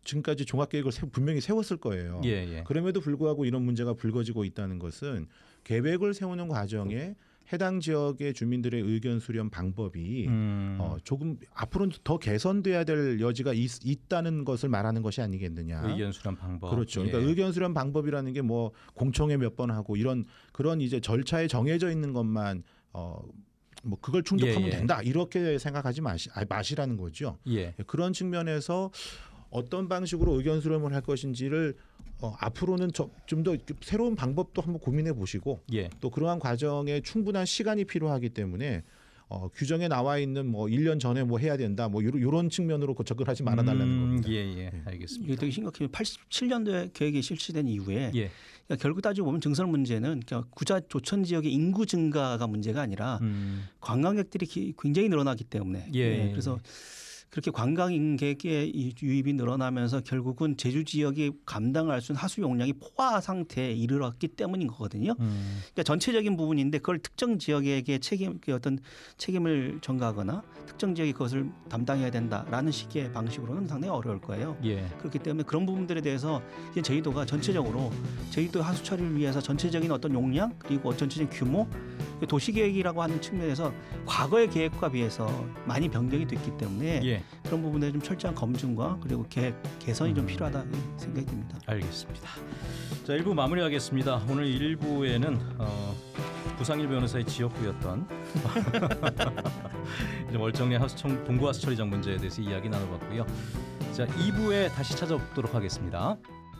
지금까지 종합계획을 세, 분명히 세웠을 거예요. 예, 예. 그럼에도 불구하고 이런 문제가 불거지고 있다는 것은 계획을 세우는 과정에 해당 지역의 주민들의 의견 수렴 방법이 음. 어, 조금 앞으로는 더 개선돼야 될 여지가 있, 있다는 것을 말하는 것이 아니겠느냐. 의견 수렴 방법. 그렇죠. 그러니까 예. 의견 수렴 방법이라는 게 뭐 공청회 몇 번 하고 이런 그런 이제 절차에 정해져 있는 것만 어, 뭐 그걸 충족하면 예, 예. 된다 이렇게 생각하지 마시, 아, 마시라는 거죠. 예. 그런 측면에서 어떤 방식으로 의견 수렴을 할 것인지를 어, 앞으로는 좀 더 새로운 방법도 한번 고민해 보시고 예. 또 그러한 과정에 충분한 시간이 필요하기 때문에 어, 규정에 나와 있는 뭐 일 년 전에 뭐 해야 된다 뭐 요런, 요런 측면으로 접근하지 말아 달라는 음, 겁니다. 예, 예. 알겠습니다. 이게 되게 심각해요. 팔십칠 년도에 계획이 실시된 이후에 예. 그러니까 결국 따지고 보면 증설 문제는 그러니까 구자 조천 지역의 인구 증가가 문제가 아니라 음. 관광객들이 기, 굉장히 늘어나기 때문에 예. 네, 그래서 그렇게 관광객의 이 유입이 늘어나면서 결국은 제주 지역이 감당할 수 있는 하수 용량이 포화 상태에 이르렀기 때문인 거거든요. 음. 그러니까 전체적인 부분인데 그걸 특정 지역에게 책임 그 어떤 책임을 전가하거나 특정 지역이 그것을 담당해야 된다라는 식의 방식으로는 상당히 어려울 거예요. 예. 그렇기 때문에 그런 부분들에 대해서 이제 제주도가 전체적으로 제주도 하수 처리를 위해서 전체적인 어떤 용량 그리고 전체적인 규모 도시계획이라고 하는 측면에서 과거의 계획과 비해서 많이 변경이 됐기 때문에 예. 그런 부분에 좀 철저한 검증과 그리고 계획 개선이 좀 필요하다 생각이 듭니다. 알겠습니다. 자, 일 부 마무리하겠습니다. 오늘 일 부에는 어, 부상일 변호사의 지역구였던 이제 월정리 하수청 동구 하수 처리장 문제에 대해서 이야기 나눠봤고요. 자, 이 부에 다시 찾아뵙도록 하겠습니다.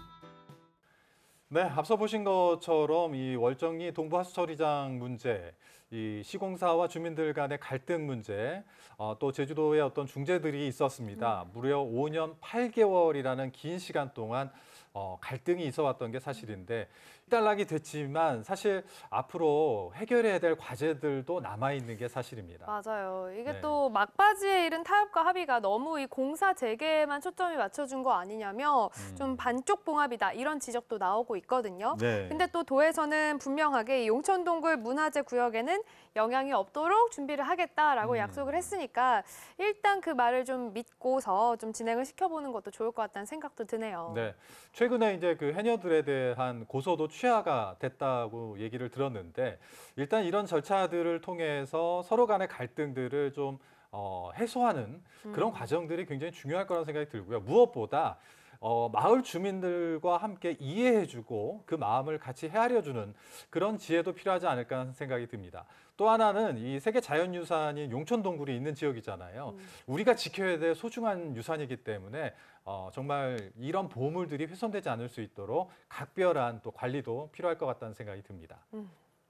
네, 앞서 보신 것처럼 이 월정리 동부 하수처리장 문제, 이 시공사와 주민들 간의 갈등 문제, 어, 또 제주도의 어떤 중재들이 있었습니다. 음. 무려 오 년 팔 개월이라는 긴 시간 동안 어, 갈등이 있어 왔던 게 사실인데 일단락이 됐지만 사실 앞으로 해결해야 될 과제들도 남아 있는 게 사실입니다. 맞아요. 이게 네. 또 막바지에 이른 타협과 합의가 너무 이 공사 재개에만 초점이 맞춰준 거 아니냐며 음. 좀 반쪽 봉합이다 이런 지적도 나오고 있거든요. 네. 근데 또 도에서는 분명하게 이 용천동굴 문화재 구역에는 영향이 없도록 준비를 하겠다라고 음. 약속을 했으니까 일단 그 말을 좀 믿고서 좀 진행을 시켜보는 것도 좋을 것 같다는 생각도 드네요. 네, 최근에 이제 그 해녀들에 대한 고소도 취하가 됐다고 얘기를 들었는데 일단 이런 절차들을 통해서 서로 간의 갈등들을 좀 어, 해소하는 그런 음. 과정들이 굉장히 중요할 거라는 생각이 들고요. 무엇보다 어, 마을 주민들과 함께 이해해주고 그 마음을 같이 헤아려주는 그런 지혜도 필요하지 않을까 하는 생각이 듭니다. 또 하나는 이 세계 자연유산인 용천동굴이 있는 지역이잖아요. 음. 우리가 지켜야 될 소중한 유산이기 때문에 어, 정말 이런 보물들이 훼손되지 않을 수 있도록 각별한 또 관리도 필요할 것 같다는 생각이 듭니다. 음.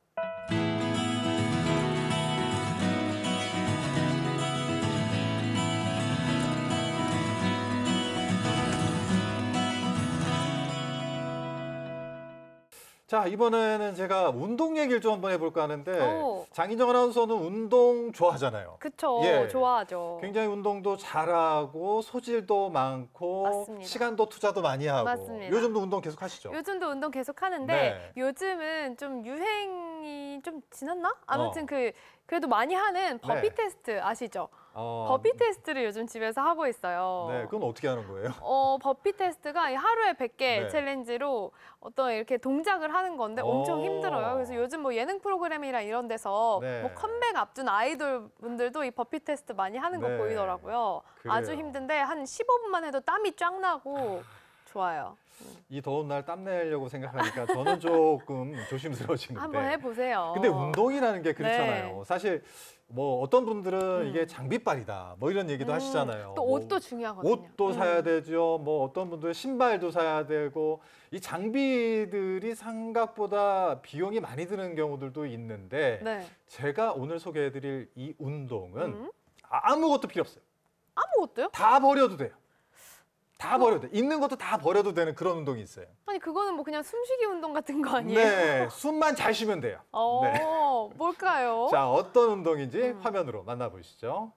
자, 이번에는 제가 운동 얘기를 좀 한번 해볼까 하는데 오. 장인정 아나운서는 운동 좋아하잖아요. 그쵸, 예. 좋아하죠. 굉장히 운동도 잘하고 소질도 많고 맞습니다. 시간도 투자도 많이 하고 맞습니다. 요즘도 운동 계속 하시죠? 요즘도 운동 계속 하는데 네. 요즘은 좀 유행이 좀 지났나? 아무튼 어. 그 그래도 많이 하는 버피 네. 테스트 아시죠? 어, 버피 테스트를 요즘 집에서 하고 있어요. 네, 그건 어떻게 하는 거예요? 어, 버피 테스트가 이 하루에 백 개 네. 챌린지로 어떤 이렇게 동작을 하는 건데 엄청 어. 힘들어요. 그래서 요즘 뭐 예능 프로그램이랑 이런 데서 네. 뭐 컴백 앞둔 아이돌 분들도 이 버피 테스트 많이 하는 거 네. 보이더라고요. 아주 그래요. 힘든데 한 십오 분만 해도 땀이 쫙 나고 좋아요. 이 더운 날 땀 내려고 생각하니까 저는 조금 조심스러워지는데. 한번 해보세요. 근데 운동이라는 게 그렇잖아요. 네. 사실 뭐 어떤 분들은 음. 이게 장비빨이다 뭐 이런 얘기도 음, 하시잖아요. 또 뭐 옷도 중요하거든요. 옷도 음. 사야 되죠. 뭐 어떤 분들은 신발도 사야 되고 이 장비들이 생각보다 비용이 많이 드는 경우들도 있는데 네. 제가 오늘 소개해드릴 이 운동은 음. 아무것도 필요 없어요. 아무것도요? 다 버려도 돼요. 다 버려도 돼. 있는 것도 다 버려도 되는 그런 운동이 있어요. 아니 그거는 뭐 그냥 숨쉬기 운동 같은 거 아니에요? 네, 숨만 잘 쉬면 돼요. 어, 네. 뭘까요? 자, 어떤 운동인지 음. 화면으로 만나보시죠.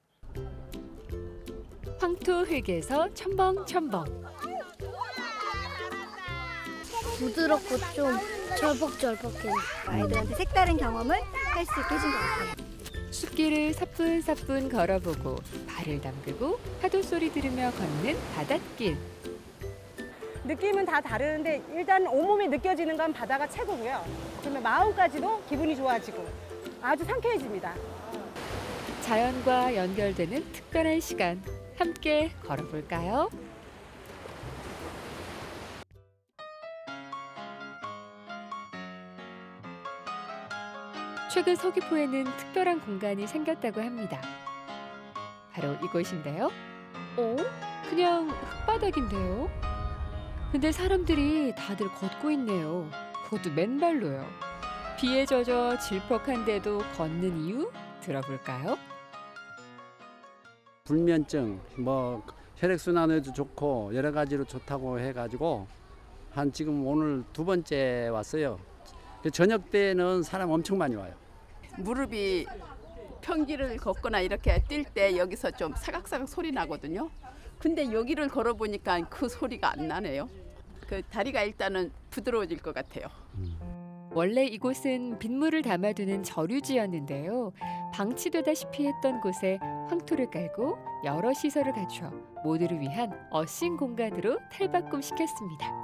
황토 흙에서 첨벙첨벙. 부드럽고 좀 절복절복해요. 아이들한테 색다른 경험을 할 수 있게 해준 것 같아요. 숲길을 사뿐사뿐 걸어보고 발을 담그고 파도 소리 들으며 걷는 바닷길. 느낌은 다 다르는데 일단 온몸에 느껴지는 건 바다가 최고고요. 그러면 마음까지도 기분이 좋아지고 아주 상쾌해집니다. 자연과 연결되는 특별한 시간 함께 걸어볼까요? 최근 서귀포에는 특별한 공간이 생겼다고 합니다. 바로 이곳인데요. 어? 그냥 흙바닥인데요? 근데 사람들이 다들 걷고 있네요. 그것도 맨발로요. 비에 젖어 질퍽한데도 걷는 이유 들어볼까요? 불면증, 뭐 혈액순환에도 좋고 여러 가지로 좋다고 해가지고 한 지금 오늘 두 번째 왔어요. 저녁 때는 사람 엄청 많이 와요. 무릎이 평지를 걷거나 이렇게 뛸 때 여기서 좀 사각사각 소리 나거든요. 근데 여기를 걸어보니까 그 소리가 안 나네요. 그 다리가 일단은 부드러워질 것 같아요. 원래 이곳은 빗물을 담아두는 저류지였는데요. 방치되다시피 했던 곳에 황토를 깔고 여러 시설을 갖춰 모두를 위한 어싱 공간으로 탈바꿈시켰습니다.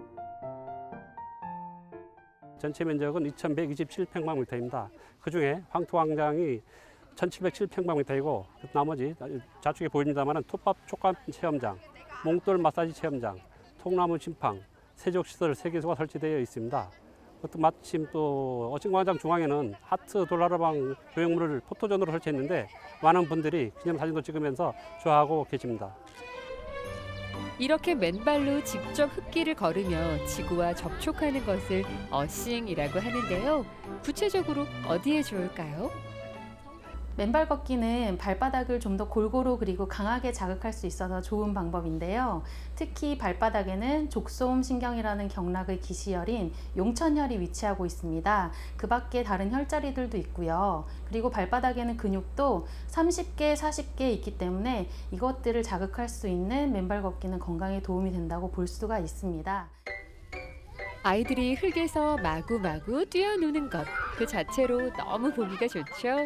전체 면적은 이천백이십칠 평방미터입니다. 그중에 황토광장이 천칠백칠 평방미터이고 나머지 좌측에 보입니다만 톱밥 촉감 체험장, 몽돌 마사지 체험장, 통나무 침팡, 세족시설 세 개소가 설치되어 있습니다. 또 마침 또 어싱광장 중앙에는 하트 돌라라방 조형물을 포토존으로 설치했는데 많은 분들이 기념사진도 찍으면서 좋아하고 계십니다. 이렇게 맨발로 직접 흙길을 걸으며 지구와 접촉하는 것을 어싱이라고 하는데요. 구체적으로 어디에 좋을까요? 맨발 걷기는 발바닥을 좀 더 골고루 그리고 강하게 자극할 수 있어서 좋은 방법인데요. 특히 발바닥에는 족소음 신경이라는 경락의 기시혈인 용천혈이 위치하고 있습니다. 그 밖에 다른 혈자리들도 있고요. 그리고 발바닥에는 근육도 삼십 개, 사십 개 있기 때문에 이것들을 자극할 수 있는 맨발 걷기는 건강에 도움이 된다고 볼 수가 있습니다. 아이들이 흙에서 마구마구 뛰어노는 것 그 자체로 너무 보기가 좋죠.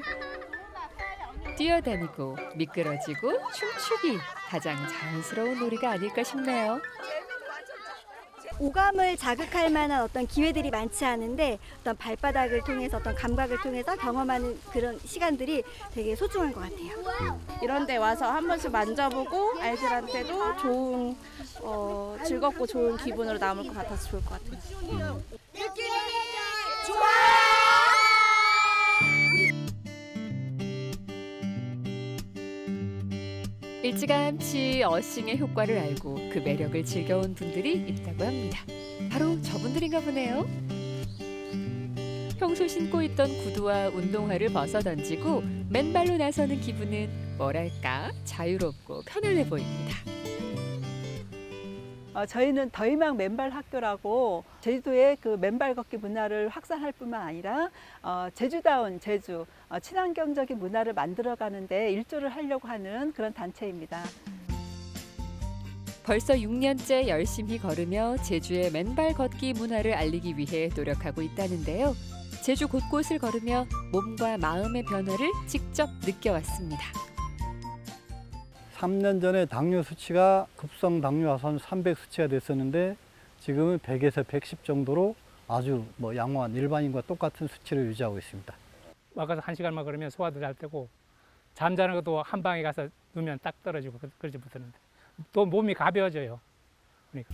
뛰어다니고 미끄러지고 춤추기 가장 자연스러운 놀이가 아닐까 싶네요. 오감을 자극할 만한 어떤 기회들이 많지 않은데 어떤 발바닥을 통해서 어떤 감각을 통해서 경험하는 그런 시간들이 되게 소중한 것 같아요. 이런 데 와서 한 번씩 만져보고 아이들한테도 좋은 어, 즐겁고 좋은 기분으로 남을 것 같아서 좋을 것 같아요. 일찌감치 어싱의 효과를 알고 그 매력을 즐겨온 분들이 있다고 합니다. 바로 저분들인가 보네요. 평소 신고 있던 구두와 운동화를 벗어던지고 맨발로 나서는 기분은 뭐랄까 자유롭고 편안해 보입니다. 어, 저희는 더희망 맨발 학교라고 제주도의 그 맨발 걷기 문화를 확산할 뿐만 아니라 어, 제주다운 제주, 어, 친환경적인 문화를 만들어가는데 일조를 하려고 하는 그런 단체입니다. 벌써 육 년째 열심히 걸으며 제주의 맨발 걷기 문화를 알리기 위해 노력하고 있다는데요. 제주 곳곳을 걸으며 몸과 마음의 변화를 직접 느껴왔습니다. 삼 년 전에 당뇨 수치가 급성 당뇨화산 삼백 수치가 됐었는데 지금은 백에서 백십 정도로 아주 뭐 양호한 일반인과 똑같은 수치를 유지하고 있습니다. 와가서 한 시간만 걸으면 소화도 잘 되고 잠자는 것도 한 방에 가서 누우면 딱 떨어지고 그러지 못하는데 또 몸이 가벼워져요. 그러니까.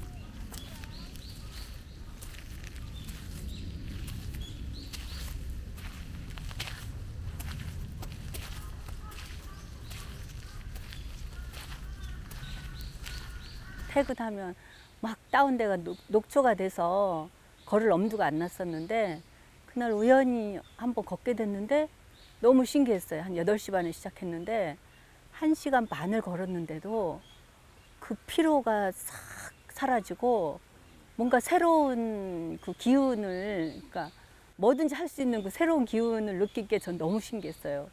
퇴근하면 막 다운돼가 녹초가 돼서 걸을 엄두가 안 났었는데 그날 우연히 한번 걷게 됐는데 너무 신기했어요. 한 여덟 시 반에 시작했는데 한 시간 반을 걸었는데도 그 피로가 싹 사라지고 뭔가 새로운 그 기운을, 그러니까 뭐든지 할 수 있는 그 새로운 기운을 느낀 게 전 너무 신기했어요.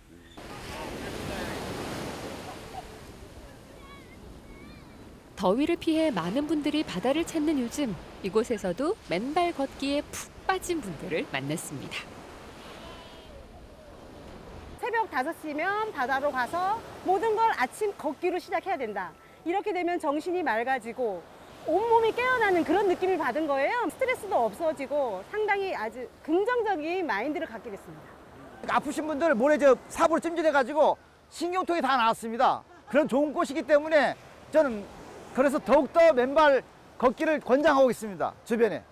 더위를 피해 많은 분들이 바다를 찾는 요즘, 이곳에서도 맨발 걷기에 푹 빠진 분들을 만났습니다. 새벽 다섯 시면 바다로 가서 모든 걸 아침 걷기로 시작해야 된다. 이렇게 되면 정신이 맑아지고 온몸이 깨어나는 그런 느낌을 받은 거예요. 스트레스도 없어지고 상당히 아주 긍정적인 마인드를 갖게 됐습니다. 아프신 분들 모래 저 삽으로 찜질해가지고 신경통이 다 나았습니다. 그런 좋은 곳이기 때문에 저는 그래서 더욱더 맨발 걷기를 권장하고 있습니다. 주변에.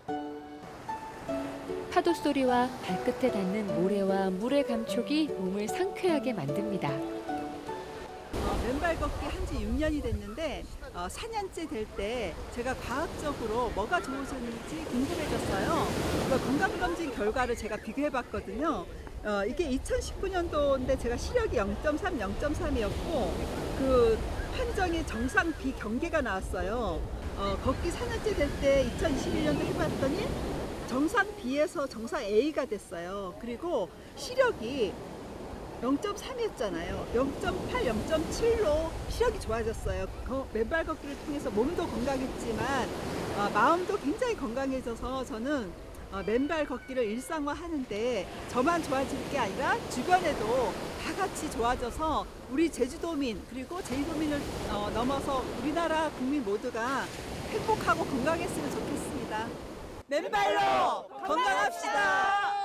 파도 소리와 발끝에 닿는 모래와 물의 감촉이 몸을 상쾌하게 만듭니다. 어, 맨발 걷기 한 지 육 년이 됐는데 어, 사 년째 될 때 제가 과학적으로 뭐가 좋아졌는지 궁금해졌어요. 그 건강검진 결과를 제가 비교해봤거든요. 어, 이게 이천십구 년도인데 제가 시력이 영 점 삼, 영 점 삼이었고 그 판정이 정상 비경계가 나왔어요. 어, 걷기 사 년째 될 때 이천이십일 년도 해봤더니 정상 B에서 정상 A가 됐어요. 그리고 시력이 영 점 삼이었잖아요. 영 점 팔, 영 점 칠로 시력이 좋아졌어요. 그 맨발 걷기를 통해서 몸도 건강했지만 어, 마음도 굉장히 건강해져서 저는 어, 맨발 걷기를 일상화하는데 저만 좋아질 게 아니라 주변에도 다 같이 좋아져서 우리 제주도민 그리고 제주도민을 어, 넘어서 우리나라 국민 모두가 행복하고 건강했으면 좋겠습니다. 맨발로 건강합시다.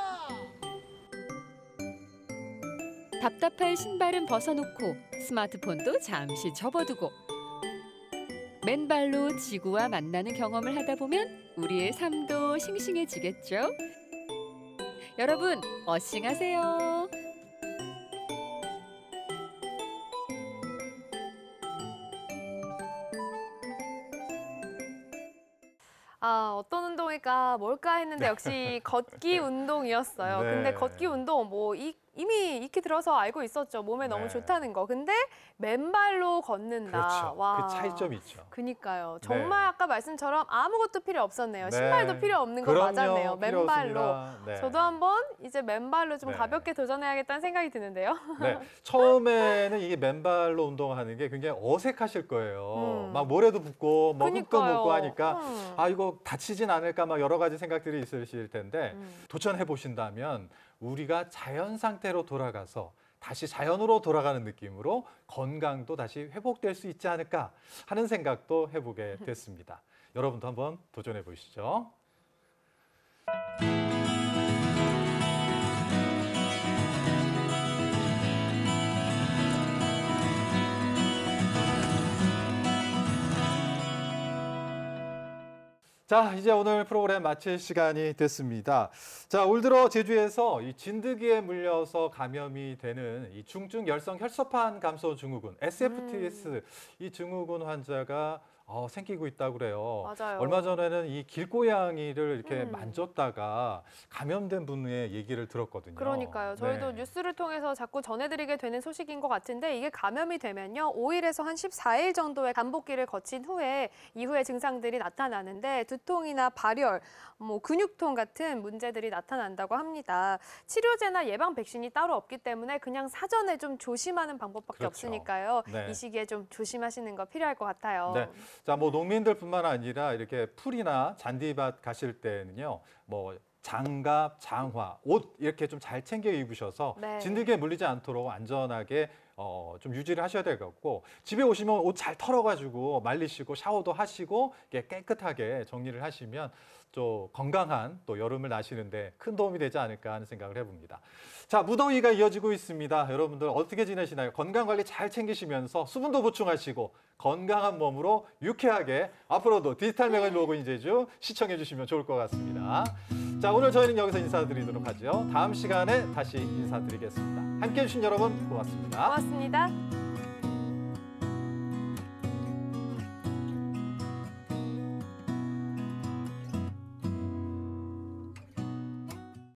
답답할 신발은 벗어놓고 스마트폰도 잠시 접어두고 맨발로 지구와 만나는 경험을 하다 보면 우리의 삶도 싱싱해지겠죠? 여러분, 워싱하세요. 아, 어떤 운동일까 뭘까 했는데 역시 걷기 운동이었어요. 네. 근데 걷기 운동 뭐 이, 이미 익히 들어서 알고 있었죠. 몸에 너무 네. 좋다는 거. 근데 맨발로 걷는다. 그렇죠. 와. 그 차이점이 있죠. 그니까요. 네. 정말 아까 말씀처럼 아무것도 필요 없었네요. 네. 신발도 필요 없는 거 그럼요. 맞았네요. 필요 맨발로. 없습니다. 네. 저도 한번 이제 맨발로 좀 네. 가볍게 도전해야겠다는 생각이 드는데요. 네, 처음에는 이게 맨발로 운동하는 게 굉장히 어색하실 거예요. 음. 막 모래도 붓고 먹을 거 그러니까요. 먹고 하니까 음. 아 이거 다치진 않을까 막 여러 가지 생각들이 있으실 텐데 음. 도전해 보신다면 우리가 자연 상태로 돌아가서 다시 자연으로 돌아가는 느낌으로 건강도 다시 회복될 수 있지 않을까 하는 생각도 해보게 됐습니다. 여러분도 한번 도전해 보시죠. 자, 이제 오늘 프로그램 마칠 시간이 됐습니다. 자, 올 들어 제주에서 이 진드기에 물려서 감염이 되는 이 중증 열성 혈소판 감소 증후군 에스에프티에스 음. 이 증후군 환자가 어, 생기고 있다고 그래요. 맞아요. 얼마 전에는 이 길고양이를 이렇게 음. 만졌다가 감염된 분의 얘기를 들었거든요. 그러니까요. 저희도 네. 뉴스를 통해서 자꾸 전해드리게 되는 소식인 것 같은데 이게 감염이 되면요. 오 일에서 한 십사 일 정도의 잠복기를 거친 후에 이후에 증상들이 나타나는데 두통이나 발열, 뭐 근육통 같은 문제들이 나타난다고 합니다. 치료제나 예방 백신이 따로 없기 때문에 그냥 사전에 좀 조심하는 방법밖에 그렇죠. 없으니까요. 네. 이 시기에 좀 조심하시는 거 필요할 것 같아요. 네. 자, 뭐 농민들뿐만 아니라 이렇게 풀이나 잔디밭 가실 때는요, 뭐 장갑, 장화, 옷 이렇게 좀 잘 챙겨 입으셔서 네. 진드기에 물리지 않도록 안전하게 어, 좀 유지를 하셔야 될 것 같고 집에 오시면 옷 잘 털어가지고 말리시고 샤워도 하시고 이렇게 깨끗하게 정리를 하시면 또 건강한 또 여름을 나시는데 큰 도움이 되지 않을까 하는 생각을 해봅니다. 자, 무더위가 이어지고 있습니다. 여러분들 어떻게 지내시나요? 건강관리 잘 챙기시면서 수분도 보충하시고 건강한 몸으로 유쾌하게 앞으로도 디지털 매거진 로그인 제주 시청해 주시면 좋을 것 같습니다. 자, 오늘 저희는 여기서 인사드리도록 하죠. 다음 시간에 다시 인사드리겠습니다. 함께해 주신 여러분 고맙습니다. 고맙습니다.